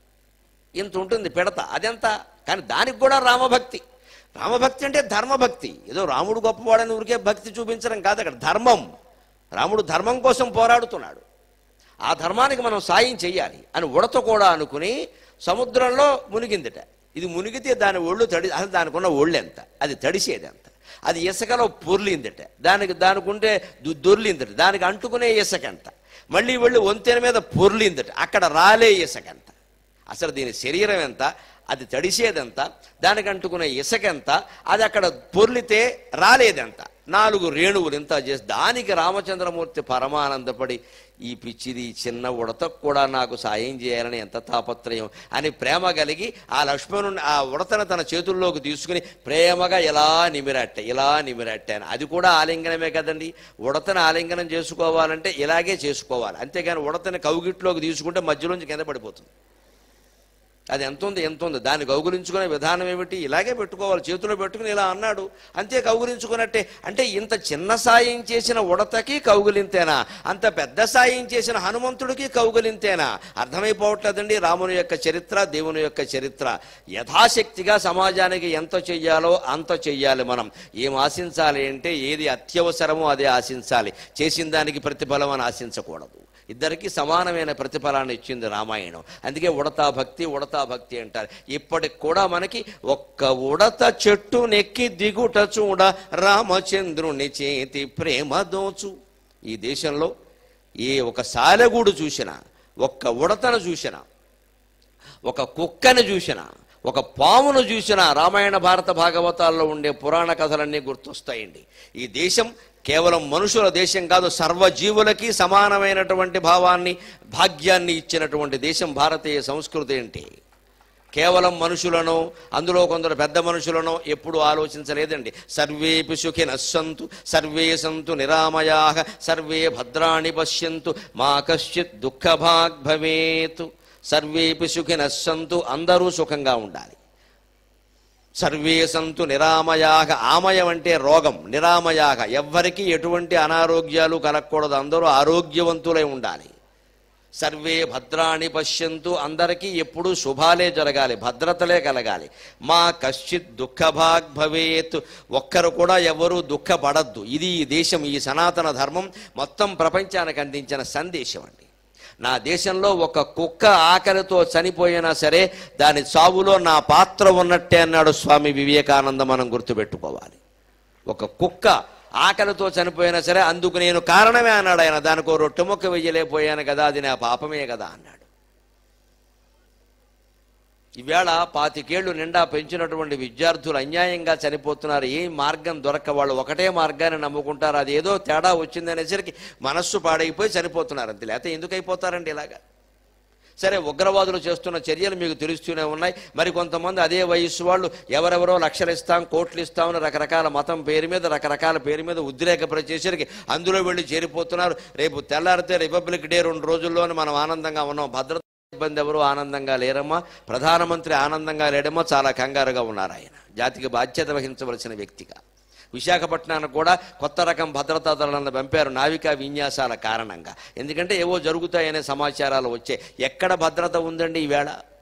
ఇంత ఉంటుంది పిడత, అదెంత. కానీ దానికి కూడా రామభక్తి. రామభక్తి అంటే ధర్మభక్తి. ఏదో రాముడు గొప్పవాడని ఊరికే భక్తి చూపించడం కాదు అక్కడ. ధర్మం. రాముడు ధర్మం కోసం పోరాడుతున్నాడు. ఆ ధర్మానికి మనం సాయం చెయ్యాలి అని ఉడత కూడా అనుకుని సముద్రంలో మునిగిందిట. ఇది మునిగితే దాని ఒళ్ళు తడి, అసలు దానికి ఉన్న ఒళ్ళు ఎంత, అది తడిసేది ఎంత, అది ఇసుకలో పొర్లిందిట, దానికి దానికి ఉంటే దొర్లిందిట, దానికి అంటుకునే ఇసుక ఎంత, మళ్ళీ వెళ్ళి వంతెన మీద పొర్లిందిట, అక్కడ రాలే ఇసుక ఎంత, అసలు దీని శరీరం ఎంత, అది తడిసేదెంత, దానికి అంటుకునే ఇసుక ఎంత, అది అక్కడ పొర్లితే రాలేదెంత, నాలుగు రేణువులు ఇంత చేసి దానికి రామచంద్రమూర్తి పరమానందపడి ఈ పిచ్చిది చిన్న ఉడతకు కూడా నాకు సాయం చేయాలని ఎంత తాపత్రయం అని ప్రేమ కలిగి ఆ లక్ష్మణుని ఆ ఉడతను తన చేతుల్లోకి తీసుకుని ప్రేమగా ఇలా నిమిరట్ట ఇలా నిమిరట్టాను. అది కూడా ఆలింగనమే కదండి. ఉడతను ఆలింగనం చేసుకోవాలంటే ఇలాగే చేసుకోవాలి. అంతేగాని ఉడతని కౌగిట్లోకి తీసుకుంటే మధ్యలోంచి కింద పడిపోతుంది. అది ఎంత ఉంది ఎంత ఉంది దాన్ని కౌగులించుకునే విధానం ఏమిటి? ఇలాగే పెట్టుకోవాలి, చేతిలో పెట్టుకుని ఇలా అన్నాడు అంతే, కౌగులించుకున్నట్టే. అంటే ఇంత చిన్న సాయం చేసిన ఉడతకి కౌగులింతేనా, అంత పెద్ద సాయం చేసిన హనుమంతుడికి కౌగులింతేనా? అర్థమైపోవట్లేదండి రాముని యొక్క చరిత్ర, దేవుని యొక్క చరిత్ర. యథాశక్తిగా సమాజానికి ఎంత చెయ్యాలో అంత చెయ్యాలి. మనం ఏం ఆశించాలి అంటే ఏది అత్యవసరమో అదే ఆశించాలి. చేసిన దానికి ప్రతిఫలం అని ఆశించకూడదు. ఇద్దరికి సమానమైన ప్రతిఫలాన్ని ఇచ్చింది రామాయణం. అందుకే ఉడతా భక్తి ఉడతా భక్తి అంటారు. ఇప్పటికి కూడా మనకి ఒక్క ఉడత చెట్టు నెక్కి దిగుట చూడ రామచంద్రుని చేతి ప్రేమ దోచు. ఈ దేశంలో ఏ ఒక సాలెగూడు చూసినా, ఒక్క ఉడతను చూసినా, ఒక కుక్కను చూసినా, ఒక పామును చూసినా రామాయణ భారత భాగవతాల్లో ఉండే పురాణ కథలన్నీ గుర్తొస్తాయండి. ఈ దేశం కేవలం మనుషుల దేశం కాదు, సర్వజీవులకి సమానమైనటువంటి భావాన్ని భాగ్యాన్ని ఇచ్చినటువంటి దేశం భారతీయ సంస్కృతి. ఏంటి కేవలం మనుషులను, అందులో కొందరు పెద్ద మనుషులను ఎప్పుడు ఆలోచించలేదండి. సర్వేపి సుఖినః సంతు సర్వే సంతు నిరామయాః సర్వే భద్రాణి పశ్యంతు మా కశ్చిత్ దుఃఖభాగ్ భవేత్. సర్వేపి సుఖినః సంతు, అందరూ సుఖంగా ఉండాలి. సర్వే సంతు నిరామయాగ, ఆమయం అంటే రోగం, నిరామయాగ ఎవ్వరికీ ఎటువంటి అనారోగ్యాలు కలగకూడదు, అందరూ ఆరోగ్యవంతులై ఉండాలి. సర్వే భద్రాణి పశ్యంతు, అందరికీ ఎప్పుడూ శుభాలే జరగాలి, భద్రతలే కలగాలి. మా కశ్చిత్ దుఃఖభాగ్ భవేత్, ఒక్కరు కూడా ఎవరూ దుఃఖపడద్దు. ఇది ఈ దేశం, ఈ సనాతన ధర్మం మొత్తం ప్రపంచానికి అందించిన సందేశం అండి. నా దేశంలో ఒక కుక్క ఆకలితో చనిపోయినా సరే దాని చావులో నా పాత్ర ఉన్నట్టే అన్నాడు స్వామి వివేకానంద. మనం గుర్తుపెట్టుకోవాలి. ఒక కుక్క ఆకలితో చనిపోయినా సరే అందుకు నేను కారణమే అన్నాడు ఆయన. దానికో రొట్టె మొక్క వెయ్యలేకపోయాను కదా, అది నా పాపమే కదా అన్నాడు. ఈవేళ పాతికేళ్లు నిండా పెంచినటువంటి విద్యార్థులు అన్యాయంగా చనిపోతున్నారు. ఏ మార్గం దొరక్క వాళ్ళు ఒకటే మార్గాన్ని నమ్ముకుంటారు. అది ఏదో తేడా వచ్చిందనేసరికి మనస్సు పాడైపోయి చనిపోతున్నారు అంతే. లేకపోతే ఎందుకు అయిపోతారండి ఇలాగా? సరే, ఉగ్రవాదులు చేస్తున్న చర్యలు మీకు తెలుస్తూనే ఉన్నాయి. మరి కొంతమంది అదే వయస్సు వాళ్ళు ఎవరెవరో లక్షలు ఇస్తాం, కోట్లు ఇస్తామని రకరకాల మతం పేరు మీద, రకరకాల పేరు మీద ఉద్రేక ప్రచేసరికి అందులో వెళ్ళి చేరిపోతున్నారు. రేపు తెల్లారితే రిపబ్లిక్ డే రెండు రోజుల్లోనే మనం ఆనందంగా ఉన్నాం. భద్రత ఇబ్బంది ఎవరు ఆనందంగా లేరమ్మా, ప్రధానమంత్రి ఆనందంగా లేడమ్మా, చాలా కంగారుగా ఉన్నారు. ఆయన జాతికి బాధ్యత వహించవలసిన వ్యక్తిగా విశాఖపట్నానికి కూడా కొత్త రకం భద్రతా దళాలను పంపారు నావికా విన్యాసాల కారణంగా. ఎందుకంటే ఏవో జరుగుతాయనే సమాచారాలు వచ్చాయి. ఎక్కడ భద్రత ఉందండి ఈవేళ?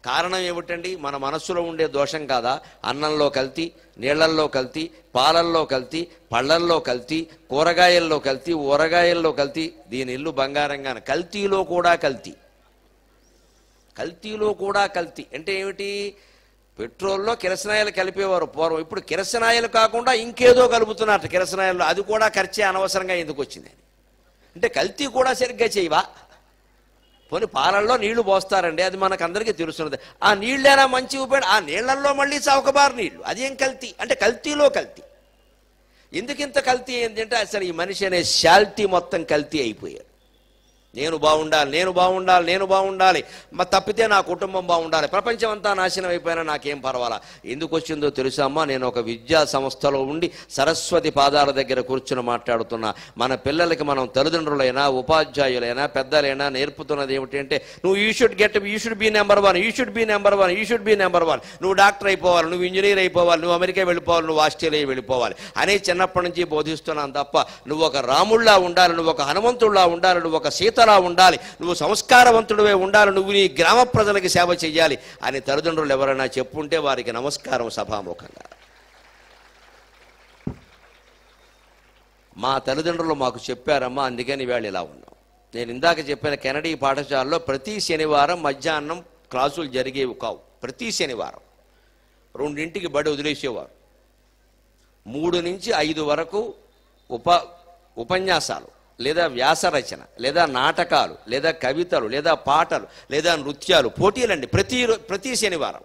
కారణం ఏమిటండి? మన మనస్సులో ఉండే దోషం కాదా? అన్నంలో కల్తీ, నీళ్లల్లో కల్తీ, పాలల్లో కల్తీ, పళ్ళల్లో కల్తీ, కూరగాయల్లో కల్తీ, ఊరగాయల్లో కల్తీ. దీని ఇల్లు బంగారంగానే. కల్తీలో కూడా కల్తీ, కల్తీలో కూడా కల్తీ అంటే ఏమిటి? పెట్రోల్లో కిరసనాయిలు కలిపేవారు పూర్వం, ఇప్పుడు కిరసనాయిలు కాకుండా ఇంకేదో కలుపుతున్నారు కిరసనాయిల్లో. అది కూడా ఖర్చే అనవసరంగా ఎందుకు వచ్చింది అంటే కల్తీ కూడా సరిగ్గా చేయవా? పోనీ పాలల్లో నీళ్లు పోస్తారండి, అది మనకు అందరికీ తెలుస్తున్నది. ఆ నీళ్ళైనా మంచి ఉపయోగం, ఆ నీళ్లల్లో మళ్ళీ చౌకబారు నీళ్లు, అదేం కల్తీ? అంటే కల్తీలో కల్తీ. ఎందుకు ఇంత కల్తీ ఏంటి అంటే అసలు ఈ మనిషి అనే శాల్టీ మొత్తం కల్తీ అయిపోయాడు. నేను బాగుండాలి, నేను బాగుండాలి, నేను బాగుండాలి, మరి తప్పితే నా కుటుంబం బాగుండాలి, ప్రపంచం అంతా నాశనం అయిపోయినా నాకేం పర్వాలా. ఎందుకు వచ్చిందో తెలుసా అమ్మా? నేను ఒక విద్యా సంస్థలో ఉండి సరస్వతి పాదాల దగ్గర కూర్చుని మాట్లాడుతున్నా. మన పిల్లలకి మనం తల్లిదండ్రులైనా ఉపాధ్యాయులైనా పెద్దలైనా నేర్పుతున్నది ఏమిటంటే నువ్వు you should get you should be number one, you should be number one, you should be number one. నువ్వు డాక్టర్ అయిపోవాలి, నువ్వు ఇంజనీర్ అయిపోవాలి, నువ్వు అమెరికా వెళ్ళిపోవాలి, నువ్వు ఆస్ట్రేలియా వెళ్ళిపోవాలి అని చిన్నప్పటి నుంచి బోధిస్తున్నాను తప్ప నువ్వు ఒక రాముళ్లా ఉండాలి, నువ్వు ఒక హనుమంతుడిలా ఉండాలి, నువ్వు ఒక సీత ఉండాలి, నువ్వు సంస్కారవంతుడివే ఉండాలి, నువ్వు నీ గ్రామ ప్రజలకి సేవ చేయాలి అని తల్లిదండ్రులు ఎవరైనా చెప్పుంటే వారికి నమస్కారం సభాముఖంగా. మా తల్లిదండ్రులు మాకు చెప్పారమ్మా, అందుకని వేళ ఇలా ఉన్నాం. నేను ఇందాక చెప్పిన కెనడీ పాఠశాలలో ప్రతి శనివారం మధ్యాహ్నం క్లాసులు జరిగేవి కావు. ప్రతి శనివారం రెండింటికి బడి వదిలేసేవారు. మూడు నుంచి ఐదు వరకు ఉప ఉపన్యాసాలు లేదా వ్యాసరచన లేదా నాటకాలు లేదా కవితలు లేదా పాటలు లేదా నృత్యాలు, పోటీలండి ప్రతి ప్రతి శనివారం.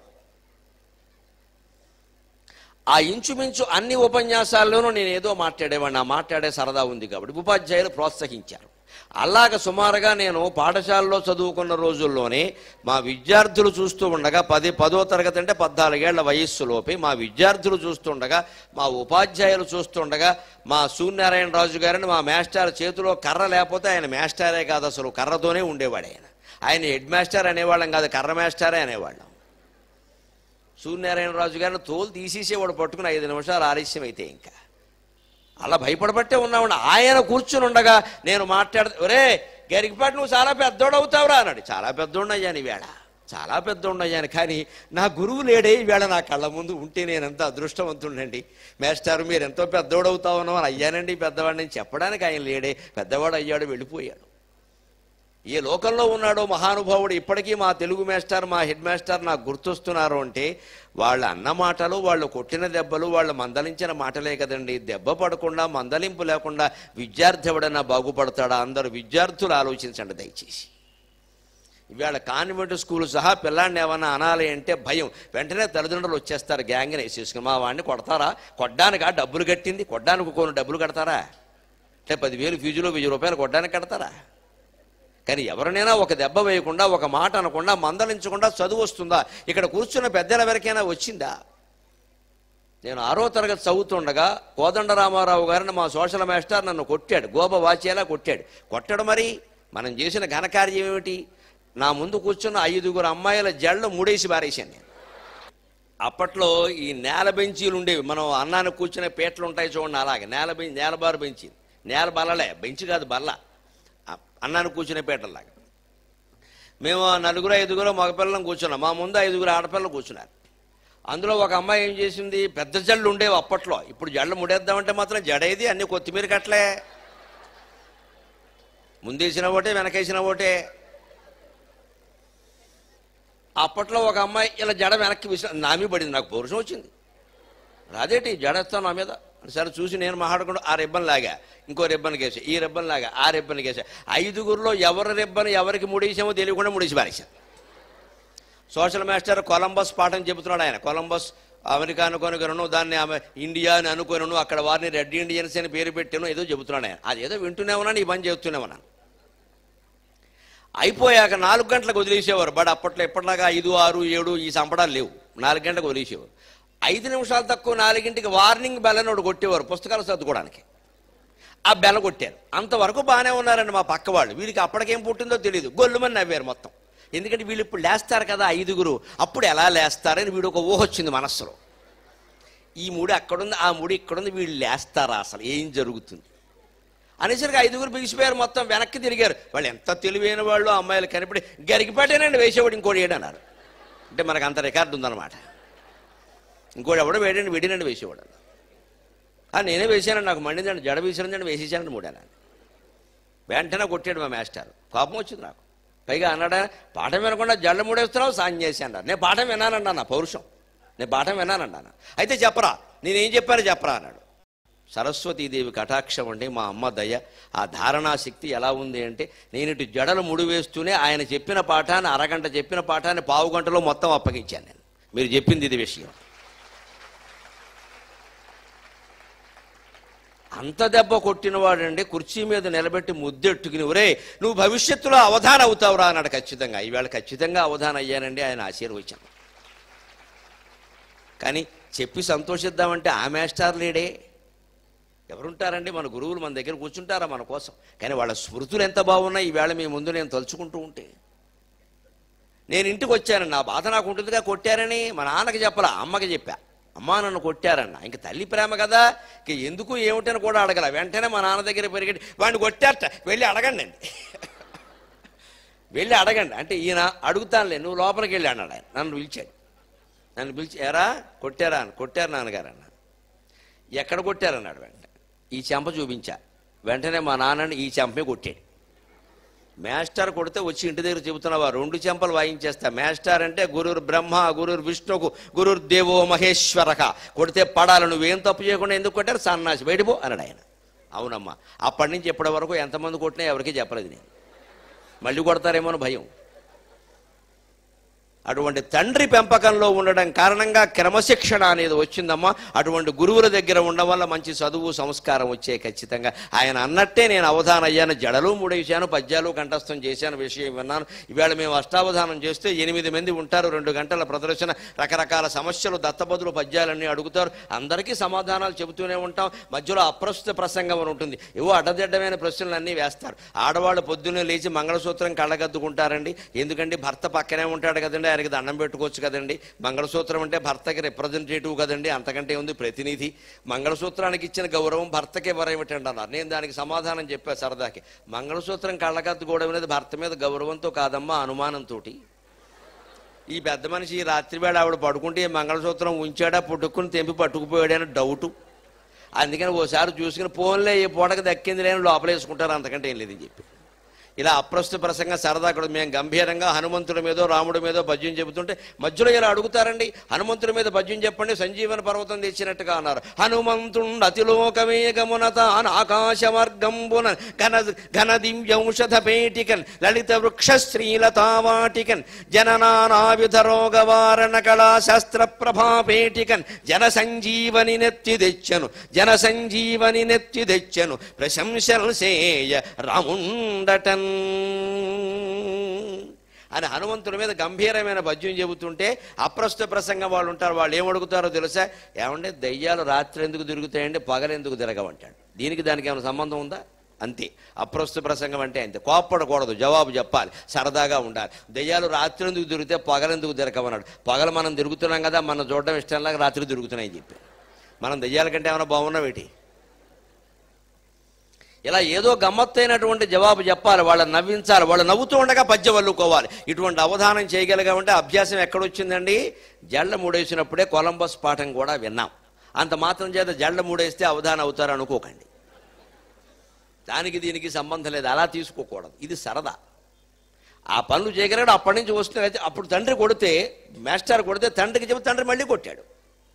ఆ ఇంచుమించు అన్ని ఉపన్యాసాల్లోనూ నేను ఏదో మాట్లాడేవాడిని, ఆ మాట్లాడే సరదా ఉంది కాబట్టి ఉపాధ్యాయులు ప్రోత్సహించారు. అలాగ సుమారుగా నేను పాఠశాలలో చదువుకున్న రోజుల్లోనే మా విద్యార్థులు చూస్తూ ఉండగా, పది పదో తరగతి అంటే పద్నాలుగేళ్ల వయస్సులోపే మా విద్యార్థులు చూస్తుండగా, మా ఉపాధ్యాయులు చూస్తుండగా, మా సూర్యనారాయణ రాజు గారిని మా మాస్టర్ చేతిలో కర్ర లేకపోతే ఆయన మాస్టరే కాదు, అసలు కర్రతోనే ఉండేవాడు ఆయన. ఆయన హెడ్ మాస్టర్ అనేవాళ్ళం కాదు, కర్ర మాస్టరే అనేవాళ్ళం. సూర్యనారాయణ రాజు గారిని తోలు తీసేసేవాడు పట్టుకుని ఐదు నిమిషాలు ఆలస్యం అయితే ఇంకా అలా భయపడబట్టే ఉన్నామండి. ఆయన కూర్చుని ఉండగా నేను మాట్లాడ, ఒరే గరికపాటి నువ్వు చాలా పెద్దోడవుతావురా అన్నాడు. చాలా పెద్దోడయ్యాను ఈవేళ, చాలా పెద్దోడయ్యాను, కానీ నా గురువు లేడే ఈవేళ నా కళ్ళ ముందు ఉంటే నేను ఎంత అదృష్టవంతుండండి. మేస్టారు మీరు ఎంతో పెద్దోడవుతావునో అని అయ్యానండి పెద్దవాడిని చెప్పడానికి ఆయన లేడే, పెద్దవాడు అయ్యాడు, వెళ్ళిపోయాడు. ఏ లోకంలో ఉన్నాడో మహానుభావుడు ఇప్పటికీ మా తెలుగు మాస్టర్ మా హెడ్ మాస్టర్ నాకు గుర్తొస్తున్నారు అంటే వాళ్ళ అన్న మాటలు, వాళ్ళు కొట్టిన దెబ్బలు, వాళ్ళు మందలించిన మాటలే కదండి. దెబ్బ పడకుండా మందలింపు లేకుండా విద్యార్థి ఎవడన్నా బాగుపడతాడా? అందరూ విద్యార్థులు ఆలోచించండి దయచేసి. ఇవాళ కాన్వెంట్ స్కూల్ సహా పిల్లాడిని ఏమన్నా అనాలి అంటే భయం, వెంటనే తల్లిదండ్రులు వచ్చేస్తారు గ్యాంగ్ని వేసేసుకుని. మా వాడిని కొడతారా? కొట్టడానికి ఆ డబ్బులు కట్టింది, కొట్టడానికి కొన్ని డబ్బులు కడతారా? అంటే పదివేలు ఫీజులో వెయ్యి రూపాయలు కొట్టడానికి కడతారా? కానీ ఎవరినైనా ఒక దెబ్బ వేయకుండా, ఒక మాట అనకుండా, మందలించకుండా చదువు వస్తుందా? ఇక్కడ కూర్చున్న పెద్దల ఎవరికైనా వచ్చిందా? నేను ఆరో తరగతి చదువుతుండగా కోదండరామారావు గారిని మా సోషల్ మాస్టర్ నన్ను కొట్టాడు, గోబ వాచేలా కొట్టాడు. కొట్టడు మరి మనం చేసిన ఘనకార్యం ఏమిటి? నా ముందు కూర్చున్న ఐదుగురు అమ్మాయిల జళ్ళు మూడేసి బారేశాను నేను. అప్పట్లో ఈ నేల బెంచీలు ఉండేవి, మనం అన్నానికి కూర్చునే పీటలు ఉంటాయి చూడండి, అలాగే నేల బెంచి, నేలబారు బెంచి, నేల బల్లలే, బెంచి కాదు బల్ల, అన్నాన్ని కూర్చునే పీటల్లాగా. మేము నలుగురు ఐదుగురు మగపిల్లలను కూర్చున్నాం, మా ముందు ఐదుగురు ఆడపిల్లలు కూర్చున్నారు. అందులో ఒక అమ్మాయి ఏం చేసింది, పెద్ద జళ్ళు ఉండేవి అప్పట్లో, ఇప్పుడు జళ్ళు ముడేద్దామంటే మాత్రం జడేది అన్ని కొత్తిమీర కట్టలే, ముందేసిన ఒకటే వెనకేసిన ఒకటే. అప్పట్లో ఒక అమ్మాయి ఇలా జడ వెనక్కి విసి నామి పడింది, నాకు పౌరుషం వచ్చింది, రాదేటి జడేస్తాను నా మీద. సరే చూసి నేను మాట్లాడకుండా ఆ రిబ్బన్ లాగా, ఇంకో రిబ్బన్ కేసా, ఈ రిబ్బన్ లాగా ఆ రిబ్బన్ కేసా. ఐదుగురిలో ఎవరి రిబ్బన్ ఎవరికి ముడేసామో తెలియకుండా ముడేసి పారేశాను. సోషల్ మాస్టర్ కొలంబస్ పాఠం చెబుతున్నాడు ఆయన. కొలంబస్ అమెరికా అనుకోను, దాన్ని ఆమె ఇండియా అని అనుకోను, అక్కడ వారిని రెడ్ ఇండియన్స్ అని పేరు పెట్టాను, ఏదో చెబుతున్నాడు ఆయన. అదేదో వింటూనే ఉన్నాను, ఈ పని చెబుతూనే ఉన్నాను. అయిపోయాక నాలుగు గంటలకు వదిలేసేవారు బట్ అప్పట్లో ఎప్పటిలాగా ఐదు ఆరు ఏడు ఈ సంపడాలు లేవు, నాలుగు గంటలకు వదిలేసేవారు. ఐదు నిమిషాలు తక్కువ నాలుగింటికి వార్నింగ్ బెల్ అని ఒకటి కొట్టేవారు పుస్తకాలు సర్దుకోవడానికి. ఆ బెల్ల కొట్టారు, అంతవరకు బాగానే ఉన్నారండి మా పక్క వాళ్ళు. వీళ్ళకి అప్పటికేం పుట్టిందో తెలియదు, గొల్లుమని నవ్వారు మొత్తం. ఎందుకంటే వీళ్ళు ఇప్పుడు లేస్తారు కదా ఐదుగురు, అప్పుడు ఎలా లేస్తారని వీడు ఒక ఊహ వచ్చింది మనస్సులో. ఈ ముడి అక్కడుంది, ఆ ముడి ఇక్కడుంది, వీళ్ళు లేస్తారా, అసలు ఏం జరుగుతుంది అనేసరికి ఐదుగురు బిగిసిపోయారు, మొత్తం వెనక్కి తిరిగారు. వాళ్ళు ఎంత తెలివైన వాళ్ళు, అమ్మాయిలు కనిపడి గరికిపాటేనండి వేసేవాడు ఇంకోటి ఏడన్నారు. అంటే మనకు అంత రికార్డు ఉందన్నమాట. ఇంకోటి ఎవడో వేడండి విడినండి వేసేవాడు. నేనే వేసానండి, నాకు మండిందండి, జడ వేసానండి, వేసేసానండి మూడేనా. వెంటనే కొట్టాడు మా మాస్టర్. కోపం వచ్చింది నాకు. పైగా అన్నాడా, పాఠం వినకుండా జడ్ల మూడేస్తున్నావు సాయం చేసి అన్నారు. నేను పాఠం విన్నానండి అన్న, పౌరుషం, నేను పాఠం విన్నానండి అన్న. అయితే చెప్పరా, నేనేం చెప్పాను చెప్పరా అన్నాడు. సరస్వతీదేవి కటాక్షం అండి, మా అమ్మ దయ. ఆ ధారణా శక్తి ఎలా ఉంది అంటే, నేను ఇటు జడలు ముడి వేస్తూనే ఆయన చెప్పిన పాఠాన్ని, అరగంట చెప్పిన పాఠాన్ని పావు గంటలో మొత్తం అప్పగించాను నేను. మీరు చెప్పింది ఇది విషయం. అంత దెబ్బ కొట్టినవాడండి కుర్చీ మీద నిలబెట్టి ముద్దెట్టుకుని, ఒరే నువ్వు భవిష్యత్తులో అవధాన అవుతావురా అన్నాడు. ఖచ్చితంగా ఈవేళ ఖచ్చితంగా అవధాన అయ్యానండి, ఆయన ఆశీర్వచనం. కానీ చెప్పి సంతోషిద్దామంటే ఆ మాస్టర్ లేడే. ఎవరుంటారండి, మన గురువులు మన దగ్గర కూర్చుంటారా మన కోసం? కానీ వాళ్ళ స్మృతులు ఎంత బాగున్నాయి ఈవేళ మీ ముందు నేను తలుచుకుంటూ ఉంటే. నేను ఇంటికి వచ్చానండి, నా బాధ నాకు ఉంటుందిగా, కొట్టారని మా నాన్నకి చెప్పలా, అమ్మకి చెప్పా. అమ్మా నన్ను కొట్టారన్న. ఇంక తల్లి ప్రేమ కదా, ఇంక ఎందుకు ఏమిటని కూడా అడగల. వెంటనే మా నాన్న దగ్గర పెరిగి వాడిని కొట్టారట, వెళ్ళి అడగండి అండి, వెళ్ళి అడగండి అంటే, ఈయన అడుగుతానులే నువ్వు లోపలికి వెళ్ళి అన్నాడు. ఆయన నన్ను పిలిచాడు. నన్ను పిలిచి ఎరా కొట్టారా అని. కొట్టారు నాన్నగారు అన్న. ఎక్కడ కొట్టారన్నాడు. వెంటనే ఈ చెంప చూపించా. వెంటనే మా నాన్నని ఈ చెంపే కొట్టాడు. మాస్టర్ కొడితే వచ్చి ఇంటి దగ్గర చెబుతున్నావా, రెండు చెంపలు వాయించేస్తా. మాస్టర్ అంటే గురుర్ బ్రహ్మ, గురుర్ విష్ణుకు, గురుర్ దేవో మహేశ్వరక. కొడితే పడాలి, నువ్వేం తప్పు చేయకుండా ఎందుకు కొట్టారు, సన్నాసి బయటపో అన్నాడు ఆయన. అవునమ్మా. అప్పటి నుంచి ఇప్పటి వరకు ఎంతమంది కొట్టినా ఎవరికీ చెప్పలేదు నేను. మళ్ళీ కొడతారేమో అని భయం. అటువంటి తండ్రి పెంపకంలో ఉండడం కారణంగా క్రమశిక్షణ అనేది వచ్చిందమ్మా. అటువంటి గురువుల దగ్గర ఉండడం వల్ల మంచి చదువు సంస్కారం వచ్చే. ఖచ్చితంగా ఆయన అన్నట్టే నేను అవధానం అయ్యాను. జడలు మూడేశాను, పద్యాలు కంఠస్థం చేశాను, విషయం విన్నాను. ఇవాళ మేము అష్టావధానం చేస్తే ఎనిమిది మంది ఉంటారు, రెండు గంటల ప్రదర్శన, రకరకాల సమస్యలు, దత్తబదులు పద్యాలన్నీ అడుగుతారు. అందరికీ సమాధానాలు చెబుతూనే ఉంటాం. మధ్యలో అప్రస్తుత ప్రసంగం అని ఉంటుంది. ఏవో అడ్డదిడ్డమైన ప్రశ్నలన్నీ వేస్తారు. ఆడవాళ్ళు పొద్దున్నే లేచి మంగళసూత్రం కళ్ళగద్దుకుంటారండి. ఎందుకంటే భర్త పక్కనే ఉంటాడు కదండి, ఆయనకి దండం పెట్టుకోవచ్చు కదండి. మంగళసూత్రం అంటే భర్తకి రిప్రజెంటేటివ్ కదండి, అంతకంటే ఉంది ప్రతినిధి. మంగళసూత్రానికి ఇచ్చిన గౌరవం భర్తకే వరేమిటండి అన్నారు. నేను దానికి సమాధానం చెప్పా సరదాకి. మంగళసూత్రం కళ్ళకద్దుకోవడం అనేది భర్త మీద గౌరవంతో కాదమ్మా, అనుమానంతో. ఈ పెద్ద మనిషి ఈ రాత్రివేళ ఆవిడ పడుకుంటే మంగళసూత్రం ఉంచాడా, పుట్టుకుని తెంపి పట్టుకుపోయాడని డౌటు. అందుకని ఓసారి చూసుకుని ఫోన్లే ఏ పూటకు దక్కింది లేని లోపల వేసుకుంటారు, అంతకంటే ఏం లేదని చెప్పి. ఇలా అప్రస్తుత ప్రసంగం సరదా కూడా మేము గంభీరంగా హనుమంతుడి మీదో రాముడి మీదో పద్యం చెబుతుంటే మధ్యలో ఇలా అడుగుతారండి, హనుమంతుడి మీద పద్యం చెప్పండి, సంజీవన పర్వతం తెచ్చినట్టుగా అన్నారు. హనుమంతుండు అతిలోకవేగమునత ఆకాశ మార్గంబున ఘన ఘన దివ్యౌషధ పేటికన్ లలిత వృక్ష శ్రీలతావాటికన్ జననానావిధ రోగవారణ కళా శాస్త్ర ప్రభా పేటికన్ జన సంజీవని నెత్తి తెచ్చను, జన సంజీవని నెత్తి తెచ్చను ప్రశంసలు సేయ రాముండటన్ అని హనుమంతుడి మీద గంభీరమైన పద్యం చెబుతుంటే అప్రస్తుత ప్రసంగం వాళ్ళు ఉంటారు. వాళ్ళు ఏమడుగుతారో తెలుసా, ఏమంటే దయ్యాలు రాత్రి ఎందుకు తిరుగుతాయండి, పగలెందుకు తిరగవంటాడు. దీనికి దానికి ఏమైనా సంబంధం ఉందా? అంతే. అప్రస్తుత ప్రసంగం అంటే అంతే. కోప్పడకూడదు, జవాబు చెప్పాలి, సరదాగా ఉండాలి. దయ్యాలు రాత్రి ఎందుకు తిరిగితే పగలెందుకు తిరగమన్నాడు. పగలు మనం తిరుగుతున్నాం కదా, మనం చూడడం ఇష్టంలాగా రాత్రి తిరుగుతున్నాయని చెప్పి మనం దయ్యాల కంటే ఏమైనా బాగున్నాం ఏంటి? ఇలా ఏదో గమ్మత్తైనటువంటి జవాబు చెప్పాలి, వాళ్ళని నవ్వించాలి, వాళ్ళు నవ్వుతూ ఉండగా పద్యం వల్లుకోవాలి. ఇటువంటి అవధానం చేయగలిగామంటే అభ్యాసం ఎక్కడొచ్చిందండి? జళ్ళ మూడేసినప్పుడే కొలంబస్ పాఠం కూడా విన్నాం. అంత మాత్రం చేత జళ్ళ మూడేస్తే అవధానం అవుతారు అనుకోకండి. దానికి దీనికి సంబంధం లేదు, అలా తీసుకోకూడదు. ఇది సరదా. ఆ పనులు చేయగలిగాడు. అప్పటి నుంచి వస్తుంది. అప్పుడు తండ్రి కొడితే, మాస్టర్ కొడితే తండ్రికి చెప్పి తండ్రి మళ్ళీ కొట్టాడు.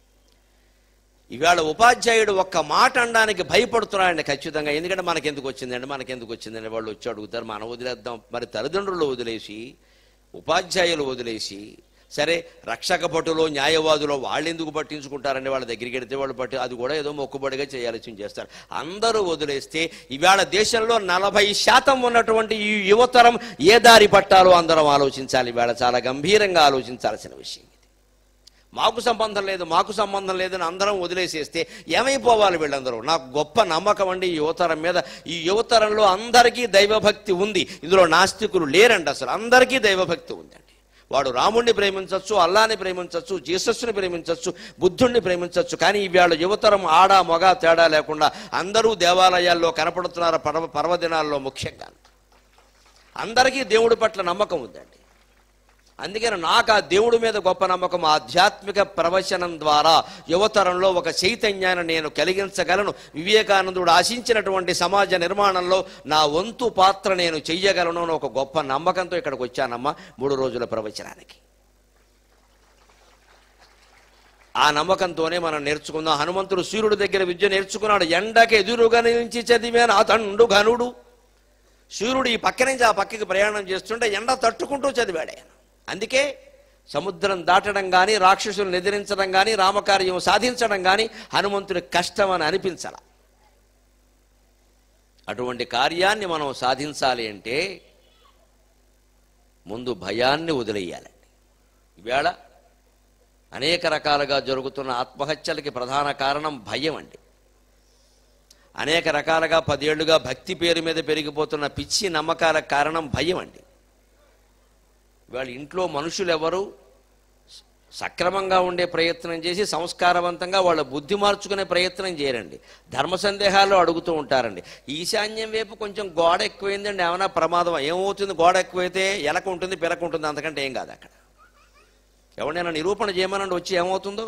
ఇవాళ ఉపాధ్యాయుడు ఒక్క మాట అనడానికి భయపడుతున్నాడండి ఖచ్చితంగా. ఎందుకంటే మనకెందుకు వచ్చిందండి, మనకెందుకు వచ్చిందండి వాళ్ళు వచ్చి అడుగుతారు, మనం వదిలేద్దాం. మరి తల్లిదండ్రులు వదిలేసి, ఉపాధ్యాయులు వదిలేసి, సరే రక్షక భటులో న్యాయవాదులో వాళ్ళు ఎందుకు పట్టించుకుంటారండి? వాళ్ళ దగ్గరికి వెడితే వాళ్ళు పట్టి అది కూడా ఏదో మొక్కుబడిగా చేయాల్సి చేస్తారు. అందరూ వదిలేస్తే ఇవాళ దేశంలో నలభై శాతం ఉన్నటువంటి ఈ యువతరం ఏ దారి పట్టాలో అందరం ఆలోచించాలి. ఇవాళ చాలా గంభీరంగా ఆలోచించాల్సిన విషయం. మాకు సంబంధం లేదు, మాకు సంబంధం లేదని అందరం వదిలేసేస్తే ఏమైపోవాలి వీళ్ళందరూ? నాకు గొప్ప నమ్మకం అండి ఈ యువతరం మీద. ఈ యువతరంలో అందరికీ దైవభక్తి ఉంది. ఇందులో నాస్తికులు లేరండి. అసలు అందరికీ దైవభక్తి ఉందండి. వాడు రాముణ్ణి ప్రేమించవచ్చు, అల్లాని ప్రేమించవచ్చు, జీసస్ని ప్రేమించవచ్చు, బుద్ధుణ్ణి ప్రేమించవచ్చు. కానీ ఇవాళ యువతరం ఆడ మగ తేడా లేకుండా అందరూ దేవాలయాల్లో కనపడుతున్నారు. పర్వ పర్వదినాల్లో ముఖ్యంగా అందరికీ దేవుడి పట్ల నమ్మకం ఉందండి. అందుకని నాకు ఆ దేవుడి మీద గొప్ప నమ్మకం. ఆధ్యాత్మిక ప్రవచనం ద్వారా యువతరంలో ఒక చైతన్యాన్ని నేను కలిగించగలను. వివేకానందుడు ఆశించినటువంటి సమాజ నిర్మాణంలో నా వంతు పాత్ర నేను చెయ్యగలను అని ఒక గొప్ప నమ్మకంతో ఇక్కడికి వచ్చానమ్మా మూడు రోజుల ప్రవచనానికి. ఆ నమ్మకంతోనే మనం నేర్చుకుందాం. హనుమంతుడు సూర్యుడి దగ్గర విద్య నేర్చుకున్నాడు. ఎండకి ఎదురుగా నుంచి చదివాను అతండు ఘనుడు. సూర్యుడు ఈ పక్క నుంచి ఆ పక్కకి ప్రయాణం చేస్తుంటే ఎండ తట్టుకుంటూ చదివాడు ఆయన. అందుకే సముద్రం దాటడం కానీ, రాక్షసులను ఎదిరించడం కానీ, రామకార్యం సాధించడం కానీ హనుమంతుడికి కష్టం అని అనిపించాల. అటువంటి కార్యాన్ని మనం సాధించాలి అంటే ముందు భయాన్ని వదిలేయాలండి. ఈవేళ అనేక రకాలుగా జరుగుతున్న ఆత్మహత్యలకి ప్రధాన కారణం భయం అండి. అనేక రకాలుగా పదేళ్లుగా భక్తి పేరు మీద పెరిగిపోతున్న పిచ్చి నమ్మకాలకు కారణం భయం అండి. వాళ్ళ ఇంట్లో మనుషులు ఎవరు సక్రమంగా ఉండే ప్రయత్నం చేసి సంస్కారవంతంగా వాళ్ళ బుద్ధి మార్చుకునే ప్రయత్నం చేయరండి. ధర్మ సందేహాల్లో అడుగుతూ ఉంటారండి. ఈశాన్యం వైపు కొంచెం గోడ ఎక్కువైందండి, ఏమైనా ప్రమాదం ఏమవుతుంది? గోడ ఎక్కువైతే ఎలక ఉంటుంది, పిలక ఉంటుంది, అంతకంటే ఏం కాదు. అక్కడ ఎవరైనా నిరూపణ చేయమనండి, వచ్చి ఏమవుతుందో.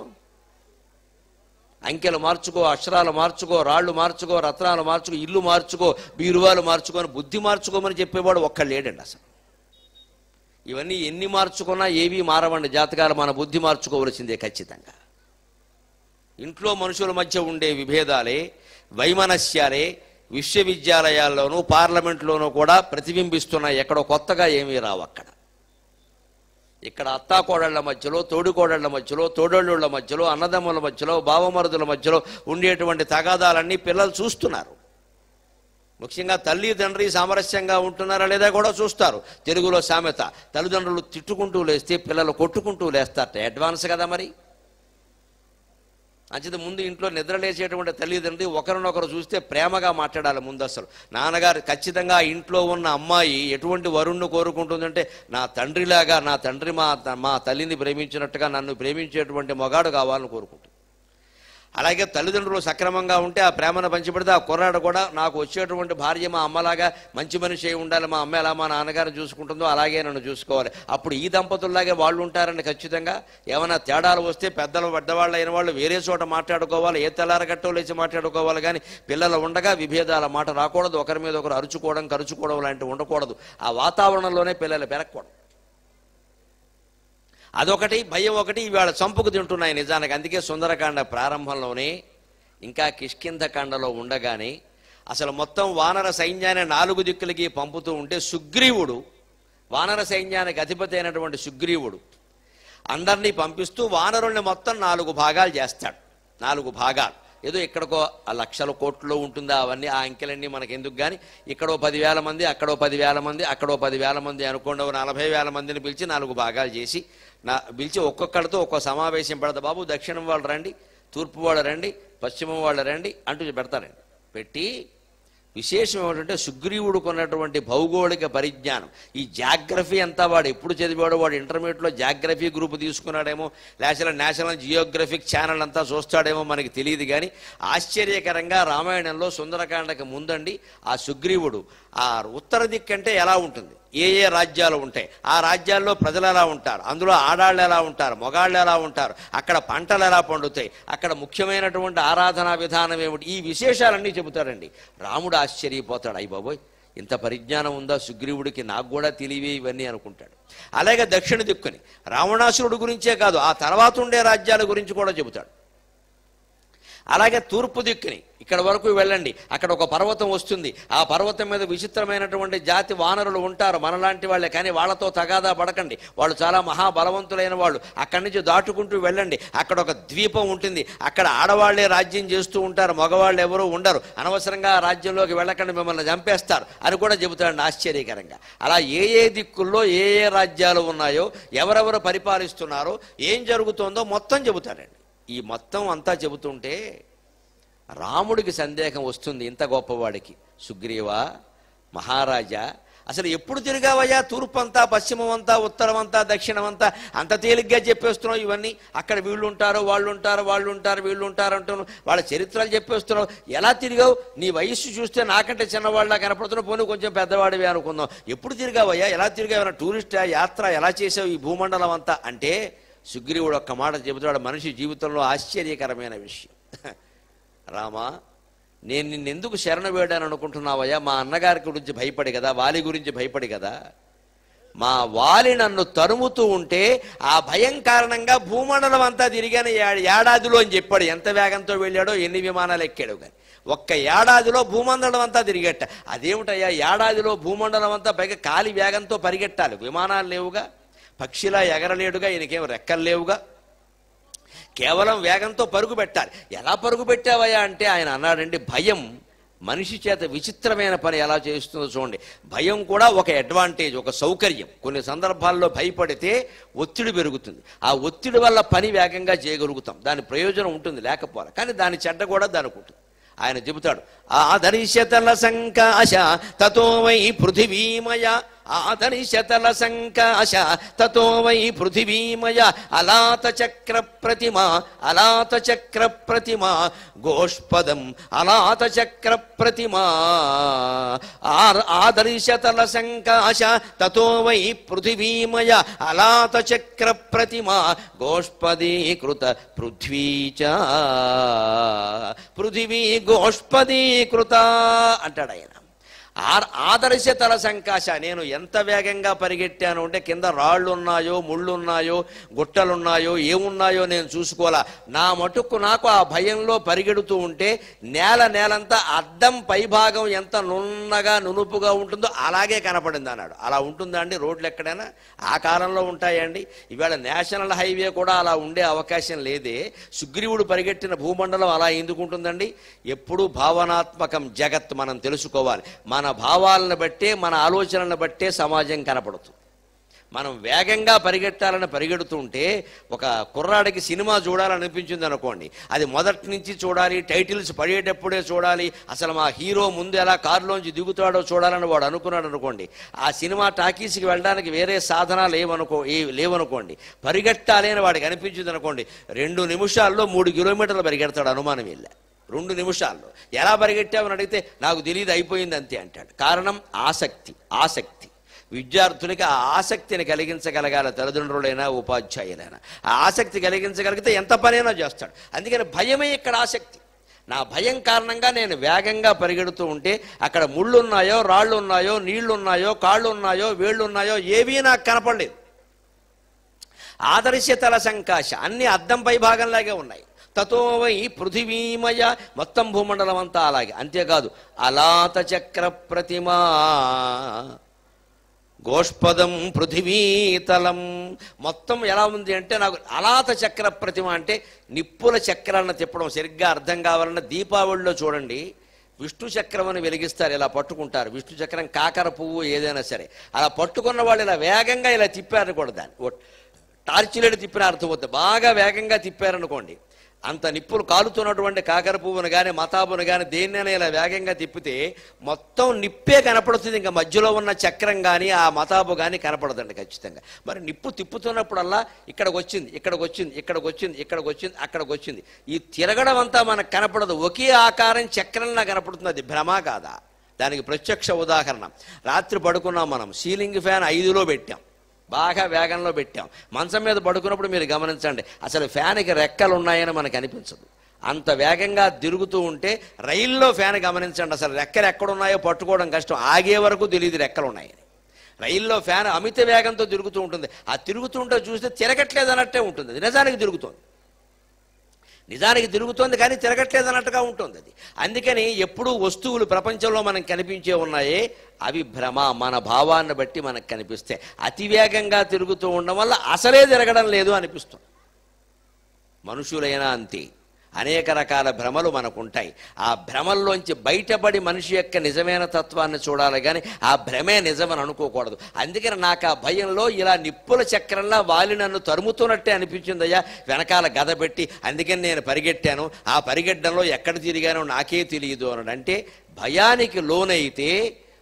అంకెలు మార్చుకో, అక్షరాలు మార్చుకో, రాళ్ళు మార్చుకో, రత్నాలు మార్చుకో, ఇల్లు మార్చుకో, బీరువాలు మార్చుకొని బుద్ధి మార్చుకోమని చెప్పేవాడు ఒక్కడు లేడండి అసలు. ఇవన్నీ ఎన్ని మార్చుకున్నా ఏవి మారవండి. జాతకాలు మన బుద్ధి మార్చుకోవలసిందే ఖచ్చితంగా. ఇంట్లో మనుషుల మధ్య ఉండే విభేదాలే, వైమనస్యాలే విశ్వవిద్యాలయాల్లోనూ పార్లమెంట్లోనూ కూడా ప్రతిబింబిస్తున్నాయి. ఎక్కడో కొత్తగా ఏమీ రావు. అక్కడ ఇక్కడ అత్తాకోడళ్ల మధ్యలో, తోడుకోడళ్ల మధ్యలో, తోడళ్ళ మధ్యలో, అన్నదమ్ముల మధ్యలో, బావమరుదుల మధ్యలో ఉండేటువంటి తగాదాలన్నీ పిల్లలు చూస్తున్నారు. ముఖ్యంగా తల్లి తండ్రి సామరస్యంగా ఉంటున్నారా లేదా కూడా చూస్తారు. తెలుగులో సామెత, తల్లిదండ్రులు తిట్టుకుంటూ లేస్తే పిల్లలు కొట్టుకుంటూ లేస్తారట. అడ్వాన్స్ కదా మరి. అంచేత ముందు ఇంట్లో నిద్రలేసేటువంటి తల్లిదండ్రి ఒకరినొకరు చూస్తే ప్రేమగా మాట్లాడాలి ముందు. అసలు నాన్నగారు ఖచ్చితంగా ఇంట్లో ఉన్న అమ్మాయి ఎటువంటి వరుణ్ణి కోరుకుంటుందంటే నా తండ్రిలాగా, నా తండ్రి మా మా తల్లిని ప్రేమించినట్టుగా నన్ను ప్రేమించేటువంటి మగాడు కావాలని కోరుకుంటుంది. అలాగే తల్లిదండ్రులు సక్రమంగా ఉంటే ఆ ప్రేమను పంచిపెడితే ఆ కుర్రాడు కూడా నాకు వచ్చేటువంటి భార్య మా అమ్మలాగా మంచి మనిషి అయి ఉండాలి, మా అమ్మ ఎలా మా నాన్నగారిని చూసుకుంటుందో అలాగే నన్ను చూసుకోవాలి. అప్పుడు ఈ దంపతుల్లాగే వాళ్ళు ఉంటారండి ఖచ్చితంగా. ఏమైనా తేడాలు వస్తే పెద్దలు పెద్దవాళ్ళు అయిన వాళ్ళు వేరే చోట మాట్లాడుకోవాలి, ఏ తెల్లారగట్టో లేచి మాట్లాడుకోవాలి. కానీ పిల్లలు ఉండగా విభేదాల మాట రాకూడదు. ఒకరి మీద ఒకరు అరుచుకోవడం, కరుచుకోవడం లాంటివి ఉండకూడదు. ఆ వాతావరణంలోనే పిల్లలు పెరగకూడదు. అదొకటి, భయం ఒకటి ఇవాళ చంపుకు తింటున్నాయి నిజానికి. అందుకే సుందరకాండ ప్రారంభంలోనే ఇంకా కిష్కింధకాండలో ఉండగానే అసలు మొత్తం వానర సైన్యాన్ని నాలుగు దిక్కులకి పంపుతూ ఉంటే సుగ్రీవుడు, వానర సైన్యానికి అధిపతి అయినటువంటి సుగ్రీవుడు అందరినీ పంపిస్తూ వానరుల్ని మొత్తం నాలుగు భాగాలు చేస్తాడు. నాలుగు భాగాలు ఏదో ఇక్కడికో ఆ లక్షల కోట్లో ఉంటుందా అవన్నీ ఆ అంకెలన్నీ మనకి ఎందుకు. కానీ ఇక్కడో పదివేల మంది, అక్కడో పదివేల మంది, అక్కడో పదివేల మంది అనుకోండి, నలభై వేల మందిని పిలిచి నాలుగు భాగాలు చేసి నా పిలిచి ఒక్కొక్కడితో ఒక్కో సమావేశం పెడతా. బాబు దక్షిణం వాళ్ళు రండి, తూర్పు వాళ్ళు రండి, పశ్చిమం వాళ్ళు రండి అంటూ పెడతారండి. పెట్టి విశేషం ఏమిటంటే సుగ్రీవుడు కొన్నటువంటి భౌగోళిక పరిజ్ఞానం, ఈ జాగ్రఫీ అంతా వాడు ఎప్పుడు చదివాడో, వాడు ఇంటర్మీడియట్లో జాగ్రఫీ గ్రూప్ తీసుకున్నాడేమో, లేకపోతే నేషనల్ జియోగ్రఫిక్ ఛానల్ అంతా చూస్తాడేమో మనకి తెలియదు. కానీ ఆశ్చర్యకరంగా రామాయణంలో సుందరకాండకి ముందండి ఆ సుగ్రీవుడు ఆ ఉత్తర దిక్కంటే ఎలా ఉంటుంది, ఏ ఏ రాజ్యాలు ఉంటాయి, ఆ రాజ్యాల్లో ప్రజలు ఎలా ఉంటారు, అందులో ఆడాళ్ళు ఎలా ఉంటారు, మొగాళ్ళు ఎలా ఉంటారు, అక్కడ పంటలు ఎలా పండుతాయి, అక్కడ ముఖ్యమైనటువంటి ఆరాధనా విధానం ఏమిటి, ఈ విశేషాలన్నీ చెబుతారండి. రాముడు ఆశ్చర్యపోతాడు, అయ్య బాబోయ్ ఇంత పరిజ్ఞానం ఉందా సుగ్రీవుడికి, నాకు కూడా తెలివే ఇవన్నీ అనుకుంటాడు. అలాగే దక్షిణ దిక్కుని రావణాసురుడు గురించే కాదు ఆ తర్వాత ఉండే రాజ్యాల గురించి కూడా చెబుతాడు. అలాగే తూర్పు దిక్కుని ఇక్కడ వరకు వెళ్ళండి, అక్కడ ఒక పర్వతం వస్తుంది, ఆ పర్వతం మీద విచిత్రమైనటువంటి జాతి వానరులు ఉంటారు మనలాంటి వాళ్ళే, కానీ వాళ్ళతో తగాదా పడకండి, వాళ్ళు చాలా మహాబలవంతులైన వాళ్ళు. అక్కడి నుంచి దాటుకుంటూ వెళ్ళండి, అక్కడ ఒక ద్వీపం ఉంటుంది, అక్కడ ఆడవాళ్లే రాజ్యం చేస్తూ ఉంటారు, మగవాళ్ళు ఎవరూ ఉండరు, అనవసరంగా ఆ రాజ్యంలోకి వెళ్ళకండి మిమ్మల్ని చంపేస్తారు అని కూడా చెబుతాడండి ఆశ్చర్యకరంగా. అలా ఏ ఏ దిక్కుల్లో ఏ ఏ రాజ్యాలు ఉన్నాయో, ఎవరెవరు పరిపాలిస్తున్నారో, ఏం జరుగుతుందో మొత్తం చెబుతాడండి. ఈ మొత్తం అంతా చెబుతుంటే రాముడికి సందేహం వస్తుంది, ఇంత గొప్పవాడికి, సుగ్రీవా మహారాజా అసలు ఎప్పుడు తిరిగావయ్యా? తూర్పంతా, పశ్చిమమంతా, ఉత్తరమంతా, దక్షిణమంతా అంత తేలిగ్గా చెప్పేస్తున్నావు. ఇవన్నీ అక్కడ వీళ్ళు ఉంటారు, వాళ్ళు ఉంటారు, వాళ్ళు ఉంటారు, వీళ్ళు ఉంటారు అంటున్నావు. వాళ్ళ చరిత్రలు చెప్పేస్తున్నావు. ఎలా తిరిగావు? నీ వయస్సు చూస్తే నాకంటే చిన్నవాళ్ళ కనపడుతున్నావు. పోనీ కొంచెం పెద్దవాడివి అనుకుందాం. ఎప్పుడు తిరిగావయ్యా? ఎలా తిరిగావు? టూరిస్టా? యాత్ర ఎలా చేసావు ఈ భూమండలం అంతా అంటే సుగ్రీవుడు ఒక్క మాట చెబుతాడు, మనిషి జీవితంలో ఆశ్చర్యకరమైన విషయం. రామా, నేను నిన్నెందుకు శరణ వేడాను అనుకుంటున్నావయ్యా? మా అన్నగారి గురించి భయపడి కదా, వాలి గురించి భయపడి కదా. మా వాలి నన్ను తరుముతూ ఉంటే ఆ భయం కారణంగా భూమండలం అంతా తిరిగాను ఏడాదిలో అని చెప్పాడు. ఎంత వేగంతో వెళ్ళాడో, ఎన్ని విమానాలు ఎక్కాడు కానీ ఒక్క ఏడాదిలో భూమండలం అంతా తిరిగట్ట. అదేమిటయ్యా ఏడాదిలో భూమండలం అంతా పైగా కాలి వేగంతో పరిగెట్టాలి. విమానాలు లేవుగా, పక్షిలా ఎగరలేడుగా, ఈయనకేం రెక్కలు లేవుగా, కేవలం వేగంతో పరుగు పెట్టాలి. ఎలా పరుగు పెట్టావయ్యా అంటే ఆయన అన్నాడండి, భయం మనిషి చేత విచిత్రమైన పని ఎలా చేస్తుందో చూడండి. భయం కూడా ఒక అడ్వాంటేజ్, ఒక సౌకర్యం. కొన్ని సందర్భాల్లో భయపడితే ఒత్తిడి పెరుగుతుంది. ఆ ఒత్తిడి వల్ల పని వేగంగా చేయగలుగుతాం. దాని ప్రయోజనం ఉంటుంది, లేకపోవాలి. కానీ దాని చెడ్డ కూడా దానికి ఉంటుంది. ఆయన చెబుతాడు, ఆదరిశతల సంకాశ తతో వై పృథివీమయ, ఆదరిశతల సంకాశ తతో వై పృథివీమయ, అలాత చక్ర ప్రతిమ, అలాత చక్ర ప్రతిమ, గోష్పదం అలాత చక్ర ప్రతిమ, ఆదరిశతల సంకాశ తతో వై పృథివీమయ, అలాత చక్ర ప్రతిమ, గోష్పదీకృత పృథ్వీచ, పృథివీ గోష్పదీకృత అంటాడు ఆయన. ఆదర్శ తల సంకాశ, నేను ఎంత వేగంగా పరిగెట్టాను అంటే కింద రాళ్ళు ఉన్నాయో, ముళ్ళు ఉన్నాయో, గుట్టలున్నాయో, ఏమున్నాయో నేను చూసుకోవాలా. నా మటుకు నాకు ఆ భయంలో పరిగెడుతూ ఉంటే నేల నేలంతా అద్దం పైభాగం ఎంత నున్నగా నునుపుగా ఉంటుందో అలాగే కనపడింది అన్నాడు. అలా ఉంటుందా అండి రోడ్లు ఎక్కడైనా? ఆ కాలంలో ఉంటాయండి. ఇవాళ నేషనల్ హైవే కూడా అలా ఉండే అవకాశం లేదే. సుగ్రీవుడు పరిగెట్టిన భూమండలం అలా ఎందుకు ఉంటుందండి? ఎప్పుడూ భావనాత్మకం జగత్, మనం తెలుసుకోవాలి. మన భావాలను బట్టే, మన ఆలోచనలను బట్టే సమాజం కనపడుతుంది. మనం వేగంగా పరిగెట్టాలని పరిగెడుతుంటే ఒక కుర్రాడికి సినిమా చూడాలనిపించింది అనుకోండి, అది మొదటి నుంచి చూడాలి, టైటిల్స్ పడేటప్పుడే చూడాలి, అసలు మా హీరో ముందు ఎలా కారులోంచి దిగుతాడో చూడాలని వాడు అనుకున్నాడు అనుకోండి, ఆ సినిమా టాకీస్కి వెళ్ళడానికి వేరే సాధనాలు లేవనుకో ఏ లేవనుకోండి, పరిగెట్టాలి అని వాడికి అనిపించింది అనుకోండి, రెండు నిమిషాల్లో మూడు కిలోమీటర్లు పరిగెడతాడు అనుమానం వెళ్ళా. రెండు నిమిషాల్లో ఎలా పరిగెట్టామని అడిగితే నాకు తెలియదు, అయిపోయింది అంతే అంటాడు. కారణం ఆసక్తి. ఆసక్తి విద్యార్థులకి ఆ ఆసక్తిని కలిగించగలగాల తల్లిదండ్రులైనా ఉపాధ్యాయులైనా. ఆ ఆసక్తి కలిగించగలిగితే ఎంత పనైనా చేస్తాడు. అందుకని భయమే ఇక్కడ ఆసక్తి. నా భయం కారణంగా నేను వేగంగా పరిగెడుతూ ఉంటే అక్కడ ముళ్ళు ఉన్నాయో, రాళ్ళు ఉన్నాయో, నీళ్లు ఉన్నాయో, కాళ్ళు ఉన్నాయో, వేళ్ళు ఉన్నాయో ఏవీ నాకు కనపడలేదు. ఆదర్శతల సంకాశ అన్ని అద్దం పై భాగంలాగే ఉన్నాయి. తతో వై పృథివీమయ, మొత్తం భూమండలం అంతా అలాగే. అంతేకాదు అలాత చక్ర ప్రతిమా, గోష్పదం పృథివీతలం, మొత్తం ఎలా ఉంది అంటే నాకు అలాత చక్ర ప్రతిమ అంటే నిప్పుల చక్రాలను తిప్పడం. సరిగ్గా అర్థం కావాలన్న దీపావళిలో చూడండి, విష్ణు చక్రం అని వెలిగిస్తారు, ఇలా పట్టుకుంటారు. విష్ణు చక్రం కాకర పువ్వు ఏదైనా సరే అలా పట్టుకున్న వాళ్ళు ఇలా వేగంగా ఇలా తిప్పారు కూడా, దాన్ని టార్చిలేడు తిప్పిన అర్థం అవుతుంది. బాగా వేగంగా తిప్పారనుకోండి, అంత నిప్పులు కాలుతున్నటువంటి కాకర పువ్వును కానీ మతాబును కానీ దేన్నైనా ఇలా వేగంగా తిప్పితే మొత్తం నిప్పే కనపడుతుంది. ఇంకా మధ్యలో ఉన్న చక్రం కానీ ఆ మతాబు కానీ కనపడదండి ఖచ్చితంగా. మరి నిప్పు తిప్పుతున్నప్పుడల్లా ఇక్కడికి వచ్చింది, ఇక్కడికి వచ్చింది, ఇక్కడికి వచ్చింది, ఇక్కడికి వచ్చింది, అక్కడికి వచ్చింది. ఈ తిరగడం అంతా మనకు కనపడదు, ఒకే ఆకారం చక్రంలా కనపడుతుంది. అది భ్రమ కాదా? దానికి ప్రత్యక్ష ఉదాహరణ, రాత్రి పడుకున్నాం మనం, సీలింగ్ ఫ్యాన్ ఐదులో పెట్టాం, బాగా వేగంలో పెట్టాం. మంచం మీద పడుకున్నప్పుడు మీరు గమనించండి, అసలు ఫ్యాన్కి రెక్కలు ఉన్నాయని మనకు అనిపించదు. అంత వేగంగా తిరుగుతూ ఉంటే రైల్లో ఫ్యాన్ గమనించండి, అసలు రెక్కలు ఎక్కడున్నాయో పట్టుకోవడం కష్టం, ఆగే వరకు తెలియదు రెక్కలు ఉన్నాయని. రైల్లో ఫ్యాన్ అమిత వేగంతో తిరుగుతూ ఉంటుంది. ఆ తిరుగుతుంటే చూస్తే తిరగట్లేదు అన్నట్టే ఉంటుంది, అది నిజానికి తిరుగుతుంది. నిజానికి తిరుగుతోంది కానీ తిరగట్లేదు అన్నట్టుగా ఉంటుంది అది. అందుకని ఎప్పుడూ వస్తువులు ప్రపంచంలో మనకు కనిపించే ఉన్నాయే అవి భ్రమ, మన భావాన్ని బట్టి మనకు కనిపిస్తే. అతివేగంగా తిరుగుతూ ఉండడం వల్ల అసలే తిరగడం లేదు అనిపిస్తుంది. మనుషులైనా అంతే, అనేక రకాల భ్రమలు మనకుంటాయి. ఆ భ్రమల్లోంచి బయటపడి మనిషి యొక్క నిజమైన తత్వాన్ని చూడాలి కానీ ఆ భ్రమే నిజమని అనుకోకూడదు. అందుకని నాకు ఆ భయంలో ఇలా నిప్పుల చక్రంలా వాలి నన్ను తరుముతున్నట్టే అనిపించిందయ్యా, వెనకాల గద పెట్టి. అందుకని నేను పరిగెట్టాను. ఆ పరిగెట్టడంలో ఎక్కడ తిరిగానో నాకే తెలియదు అని అంటే, భయానికి లోనైతే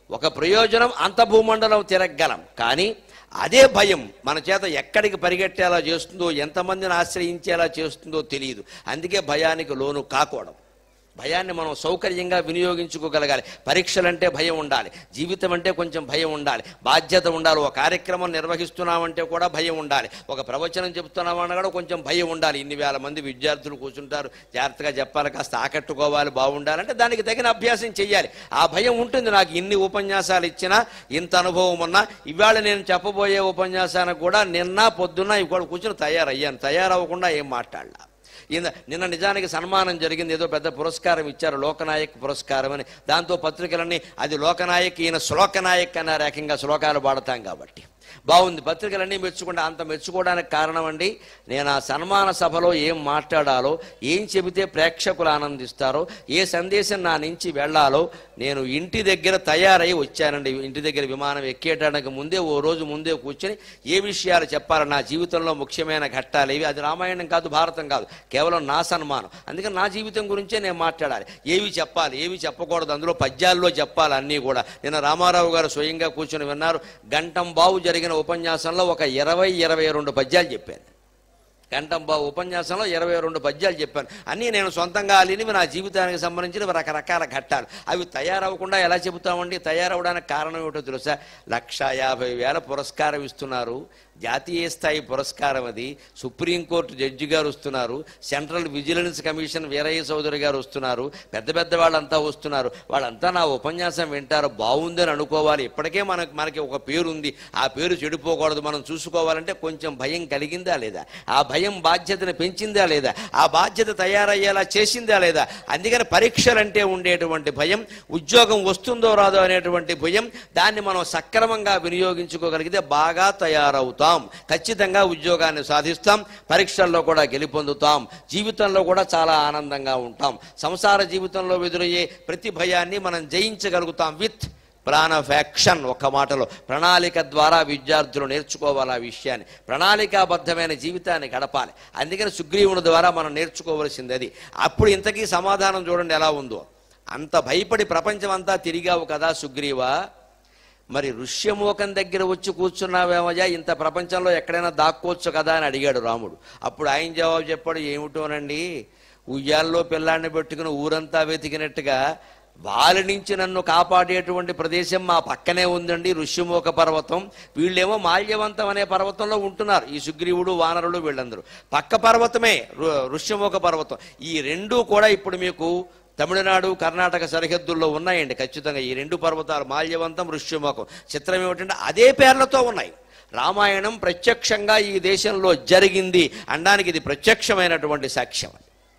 ఒక ప్రయోజనం అంత భూమండలం తిరగలం, కానీ అదే భయం మన చేత ఎక్కడికి పరిగెట్టేలా చేస్తుందో, ఎంతమందిని ఆశ్రయించేలా చేస్తుందో తెలియదు. అందుకే భయానికి లోను కాకూడదు. భయాన్ని మనం సౌకర్యంగా వినియోగించుకోగలగాలి. పరీక్షలంటే భయం ఉండాలి, జీవితం అంటే కొంచెం భయం ఉండాలి, బాధ్యత ఉండాలి. ఒక కార్యక్రమం నిర్వహిస్తున్నామంటే కూడా భయం ఉండాలి, ఒక ప్రవచనం చెప్తున్నామన్నా కూడా కొంచెం భయం ఉండాలి. ఇన్ని వేల మంది విద్యార్థులు కూర్చుంటారు, జాగ్రత్తగా చెప్పాలి, కాస్త ఆకట్టుకోవాలి, బాగుండాలంటే దానికి తగిన అభ్యాసం చెయ్యాలి. ఆ భయం ఉంటుంది. నాకు ఇన్ని ఉపన్యాసాలు ఇచ్చినా, ఇంత అనుభవం ఉన్నా, ఇవాళ నేను చెప్పబోయే ఉపన్యాసానికి కూడా నిన్న పొద్దున్న ఇవాళ కూర్చుని తయారయ్యాను. తయారవ్వకుండా ఏం మాట్లాడలా. ఈయన నిన్న నిజానికి సన్మానం జరిగింది, ఏదో పెద్ద పురస్కారం ఇచ్చారు, లోకనాయక్ పురస్కారం అని. దాంతో పత్రికలన్నీ అది లోకనాయక్, ఈయన శ్లోకనాయక్ అన్నారు. ఏకంగా శ్లోకాలు పాడతాం కాబట్టి బాగుంది. పత్రికలన్నీ మెచ్చుకుంటే అంత మెచ్చుకోవడానికి కారణం అండి, నేను ఆ సన్మాన సభలో ఏం మాట్లాడాలో, ఏం చెబితే ప్రేక్షకులు ఆనందిస్తారో, ఏ సందేశం నా నుంచి వెళ్ళాలో నేను ఇంటి దగ్గర తయారై వచ్చానండి. ఇంటి దగ్గర విమానం ఎక్కేయడానికి ముందే ఓ రోజు ముందే కూర్చొని ఏ విషయాలు చెప్పాలి, నా జీవితంలో ముఖ్యమైన ఘట్టాలు ఏవి, అది రామాయణం కాదు, భారతం కాదు, కేవలం నా సన్మానం. అందుకని నా జీవితం గురించే నేను మాట్లాడాలి. ఏవి చెప్పాలి, ఏవి చెప్పకూడదు, అందులో పద్యాల్లో చెప్పాలి అన్నీ కూడా. నిన్న రామారావు గారు స్వయంగా కూర్చొని విన్నారు. గంటం బావు జరిగిన ఉపన్యాసంలో ఒక ఇరవై ఇరవై రెండు పద్యాలు చెప్పాను. గంటంబాబు ఉపన్యాసంలో ఇరవై రెండు పద్యాలు చెప్పాను. అన్నీ నేను సొంతంగా అలినివి, నా జీవితానికి సంబంధించిన రకరకాల ఘట్టాలు. అవి తయారవ్వకుండా ఎలా చెబుతామండి? తయారవడానికి కారణం ఏమిటో తెలుసా? లక్ష యాభై వేల పురస్కారం ఇస్తున్నారు, జాతీయ స్థాయి పురస్కారం అది. సుప్రీంకోర్టు జడ్జి గారు వస్తున్నారు, central vigilance commission Veeraiah Chowdary గారు వస్తున్నారు, పెద్ద పెద్ద వాళ్ళంతా వస్తున్నారు. వాళ్ళంతా నా ఉపన్యాసం వింటారు, బాగుందని అనుకోవాలి. ఇప్పటికే మనకు మనకి ఒక పేరు ఉంది, ఆ పేరు చెడిపోకూడదు, మనం చూసుకోవాలంటే కొంచెం భయం కలిగిందా లేదా? ఆ భయం బాధ్యతను పెంచిందా లేదా? ఆ బాధ్యత తయారయ్యేలా చేసిందా లేదా? అందుకని పరీక్షలంటే ఉండేటువంటి భయం, ఉద్యోగం వస్తుందో రాదో అనేటువంటి భయం, దాన్ని మనం సక్రమంగా వినియోగించుకోగలిగితే బాగా తయారవుతాం, ఖచ్చితంగా ఉద్యోగాన్ని సాధిస్తాం, పరీక్షల్లో కూడా గెలుపొందుతాం, జీవితంలో కూడా చాలా ఆనందంగా ఉంటాం. సంసార జీవితంలో ఎదురయ్యే ప్రతి భయాన్ని మనం జయించగలుగుతాం విత్ ప్లాన్ ఆఫ్ యాక్షన్. ఒక్క మాటలో ప్రణాళిక ద్వారా విద్యార్థులు నేర్చుకోవాలి ఆ విషయాన్ని. ప్రణాళికాబద్ధమైన జీవితాన్ని గడపాలి. అందుకని సుగ్రీవుని ద్వారా మనం నేర్చుకోవలసింది అది. అప్పుడు ఇంతకీ సమాధానం చూడండి ఎలా ఉందో. అంత భయపడి ప్రపంచం అంతా తిరిగావు కదా సుగ్రీవా, మరి ఋష్యమూకం దగ్గర వచ్చి కూర్చున్నావేమయ్యా, ఇంత ప్రపంచంలో ఎక్కడైనా దాక్కోవచ్చు కదా అని అడిగాడు రాముడు. అప్పుడు ఆయన జవాబు చెప్పాడు, ఏమిటోనండి, ఉయ్యాల్లో పిల్లాన్ని పెట్టుకుని ఊరంతా వెతికినట్టుగా వాళ్ళ నుంచి నన్ను కాపాడేటువంటి ప్రదేశం మా పక్కనే ఉందండి, ఋష్యమూక పర్వతం. వీళ్ళేమో మాల్యవంతం అనే పర్వతంలో ఉంటున్నారు, ఈ సుగ్రీవుడు వానరులు వీళ్ళందరూ. పక్క పర్వతమే ఋష్యమూక పర్వతం. ఈ రెండూ కూడా ఇప్పుడు మీకు తమిళనాడు కర్ణాటక సరిహద్దుల్లో ఉన్నాయండి ఖచ్చితంగా. ఈ రెండు పర్వతాలు మాల్యవంతం, ఋష్యమూకం. చిత్రం ఏమిటంటే అదే పేర్లతో ఉన్నాయి. రామాయణం ప్రత్యక్షంగా ఈ దేశంలో జరిగింది అనడానికి ఇది ప్రత్యక్షమైనటువంటి సాక్ష్యం.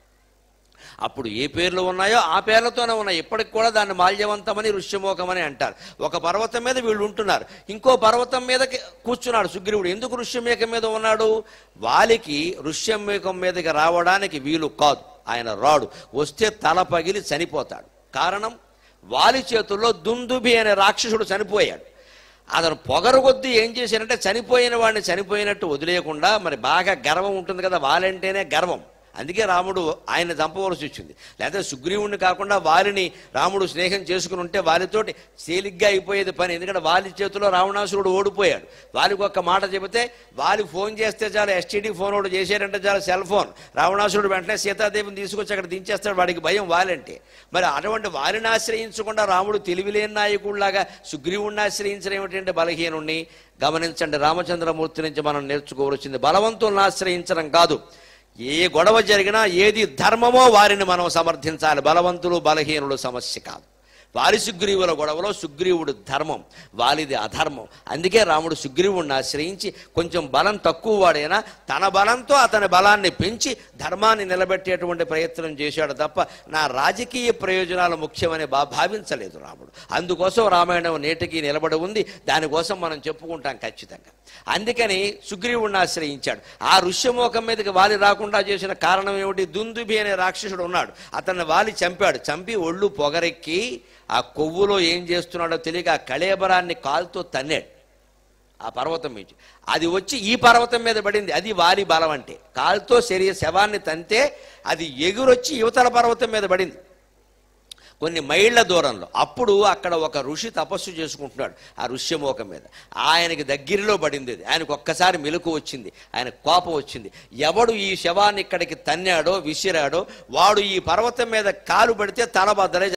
అప్పుడు ఏ పేర్లు ఉన్నాయో ఆ పేర్లతోనే ఉన్నాయి. ఇప్పటికి కూడా దాన్ని మాల్యవంతమని ఋష్యమూకమని అంటారు. ఒక పర్వతం మీద వీళ్ళు ఉంటున్నారు, ఇంకో పర్వతం మీద కూర్చున్నాడు సుగ్రీవుడు. ఎందుకు ఋష్యమూకం మీద ఉన్నాడు? వాలికి ఋష్యమూకం మీదకి రావడానికి వీలు కాదు, ఆయన రాడు. వస్తే తల పగిలి చనిపోతాడు. కారణం, వాలి చేతుల్లో దుందుభి అనే రాక్షసుడు చనిపోయాడు. అతను పొగరు కొద్దీ ఏం చేశారంటే చనిపోయిన వాడిని చనిపోయినట్టు వదిలేయకుండా, మరి బాగా గర్వం ఉంటుంది కదా, వాలంటేనే గర్వం, అందుకే రాముడు ఆయన చంపవలసి వచ్చింది. లేకపోతే సుగ్రీవుడిని కాకుండా వాలిని రాముడు స్నేహం చేసుకుని ఉంటే వాలితోటి తేలిగ్గా అయిపోయేది పని. ఎందుకంటే వాలి చేతిలో రావణాసురుడు ఓడిపోయాడు. వాలికి ఒక్క మాట చెబితే, వాలి ఫోన్ చేస్తే చాలు, ఎస్టీడీ ఫోన్ ఒకటి చేశారంటే చాలు, సెల్ ఫోన్, రావణాసురుడు వెంటనే సీతాదేవిని తీసుకొచ్చి అక్కడ దించేస్తాడు. వాడికి భయం వాలంటే. మరి అటువంటి వాలిని ఆశ్రయించకుండా రాముడు తెలివిలేని నాయకుడిలాగా సుగ్రీవుడిని ఆశ్రయించడం ఏమిటంటే బలహీనుణ్ణి. గమనించండి, రామచంద్రమూర్తి నుంచి మనం నేర్చుకోవలసింది బలవంతులను ఆశ్రయించడం కాదు. ఏ గొడవ జరిగినా ఏది ధర్మమో వారిని మనం సమర్థించాలి. బలవంతులు బలహీనులు సమస్య కాదు. వారి సుగ్రీవుల గొడవలో సుగ్రీవుడు ధర్మం, వాలిది అధర్మం. అందుకే రాముడు సుగ్రీవుడిని ఆశ్రయించి కొంచెం బలం తక్కువ వాడైనా తన బలంతో అతని బలాన్ని పెంచి ధర్మాన్ని నిలబెట్టేటువంటి ప్రయత్నం చేశాడు తప్ప నా రాజకీయ ప్రయోజనాలు ముఖ్యమని బా భావించలేదు రాముడు. అందుకోసం రామాయణం నేటికి నిలబడి ఉంది. దానికోసం మనం చెప్పుకుంటాం ఖచ్చితంగా. అందుకని సుగ్రీవుడిని ఆశ్రయించాడు. ఆ ఋష్యమూకం మీదకి వాలి రాకుండా చేసిన కారణం ఏమిటి? దుందుభి అనే రాక్షసుడు ఉన్నాడు, అతన్ని వాలి చంపాడు. చంపి ఒళ్ళు పొగరెక్కి ఆ కొవ్వులో ఏం చేస్తున్నాడో తెలియక ఆ కళేబరాన్ని కాలుతో తన్నాడు ఆ పర్వతం నుంచి. అది వచ్చి ఈ పర్వతం మీద పడింది. అది వాలి బలం అంటే. కాలుతో శరీర శవాన్ని తంతే అది ఎగురొచ్చి యువతల పర్వతం మీద పడింది. కొన్ని మైళ్ళ దూరంలో. అప్పుడు అక్కడ ఒక ఋషి తపస్సు చేసుకుంటున్నాడు ఆ ఋష్యమోకం మీద. ఆయనకి దగ్గరలో పడింది అది. ఆయనకు ఒక్కసారి మెలకు వచ్చింది, ఆయన కోపం వచ్చింది. ఎవడు ఈ శవాన్ని ఇక్కడికి తన్నాడో విసిరాడో వాడు ఈ పర్వతం మీద కాలు పడితే తల బద్దలే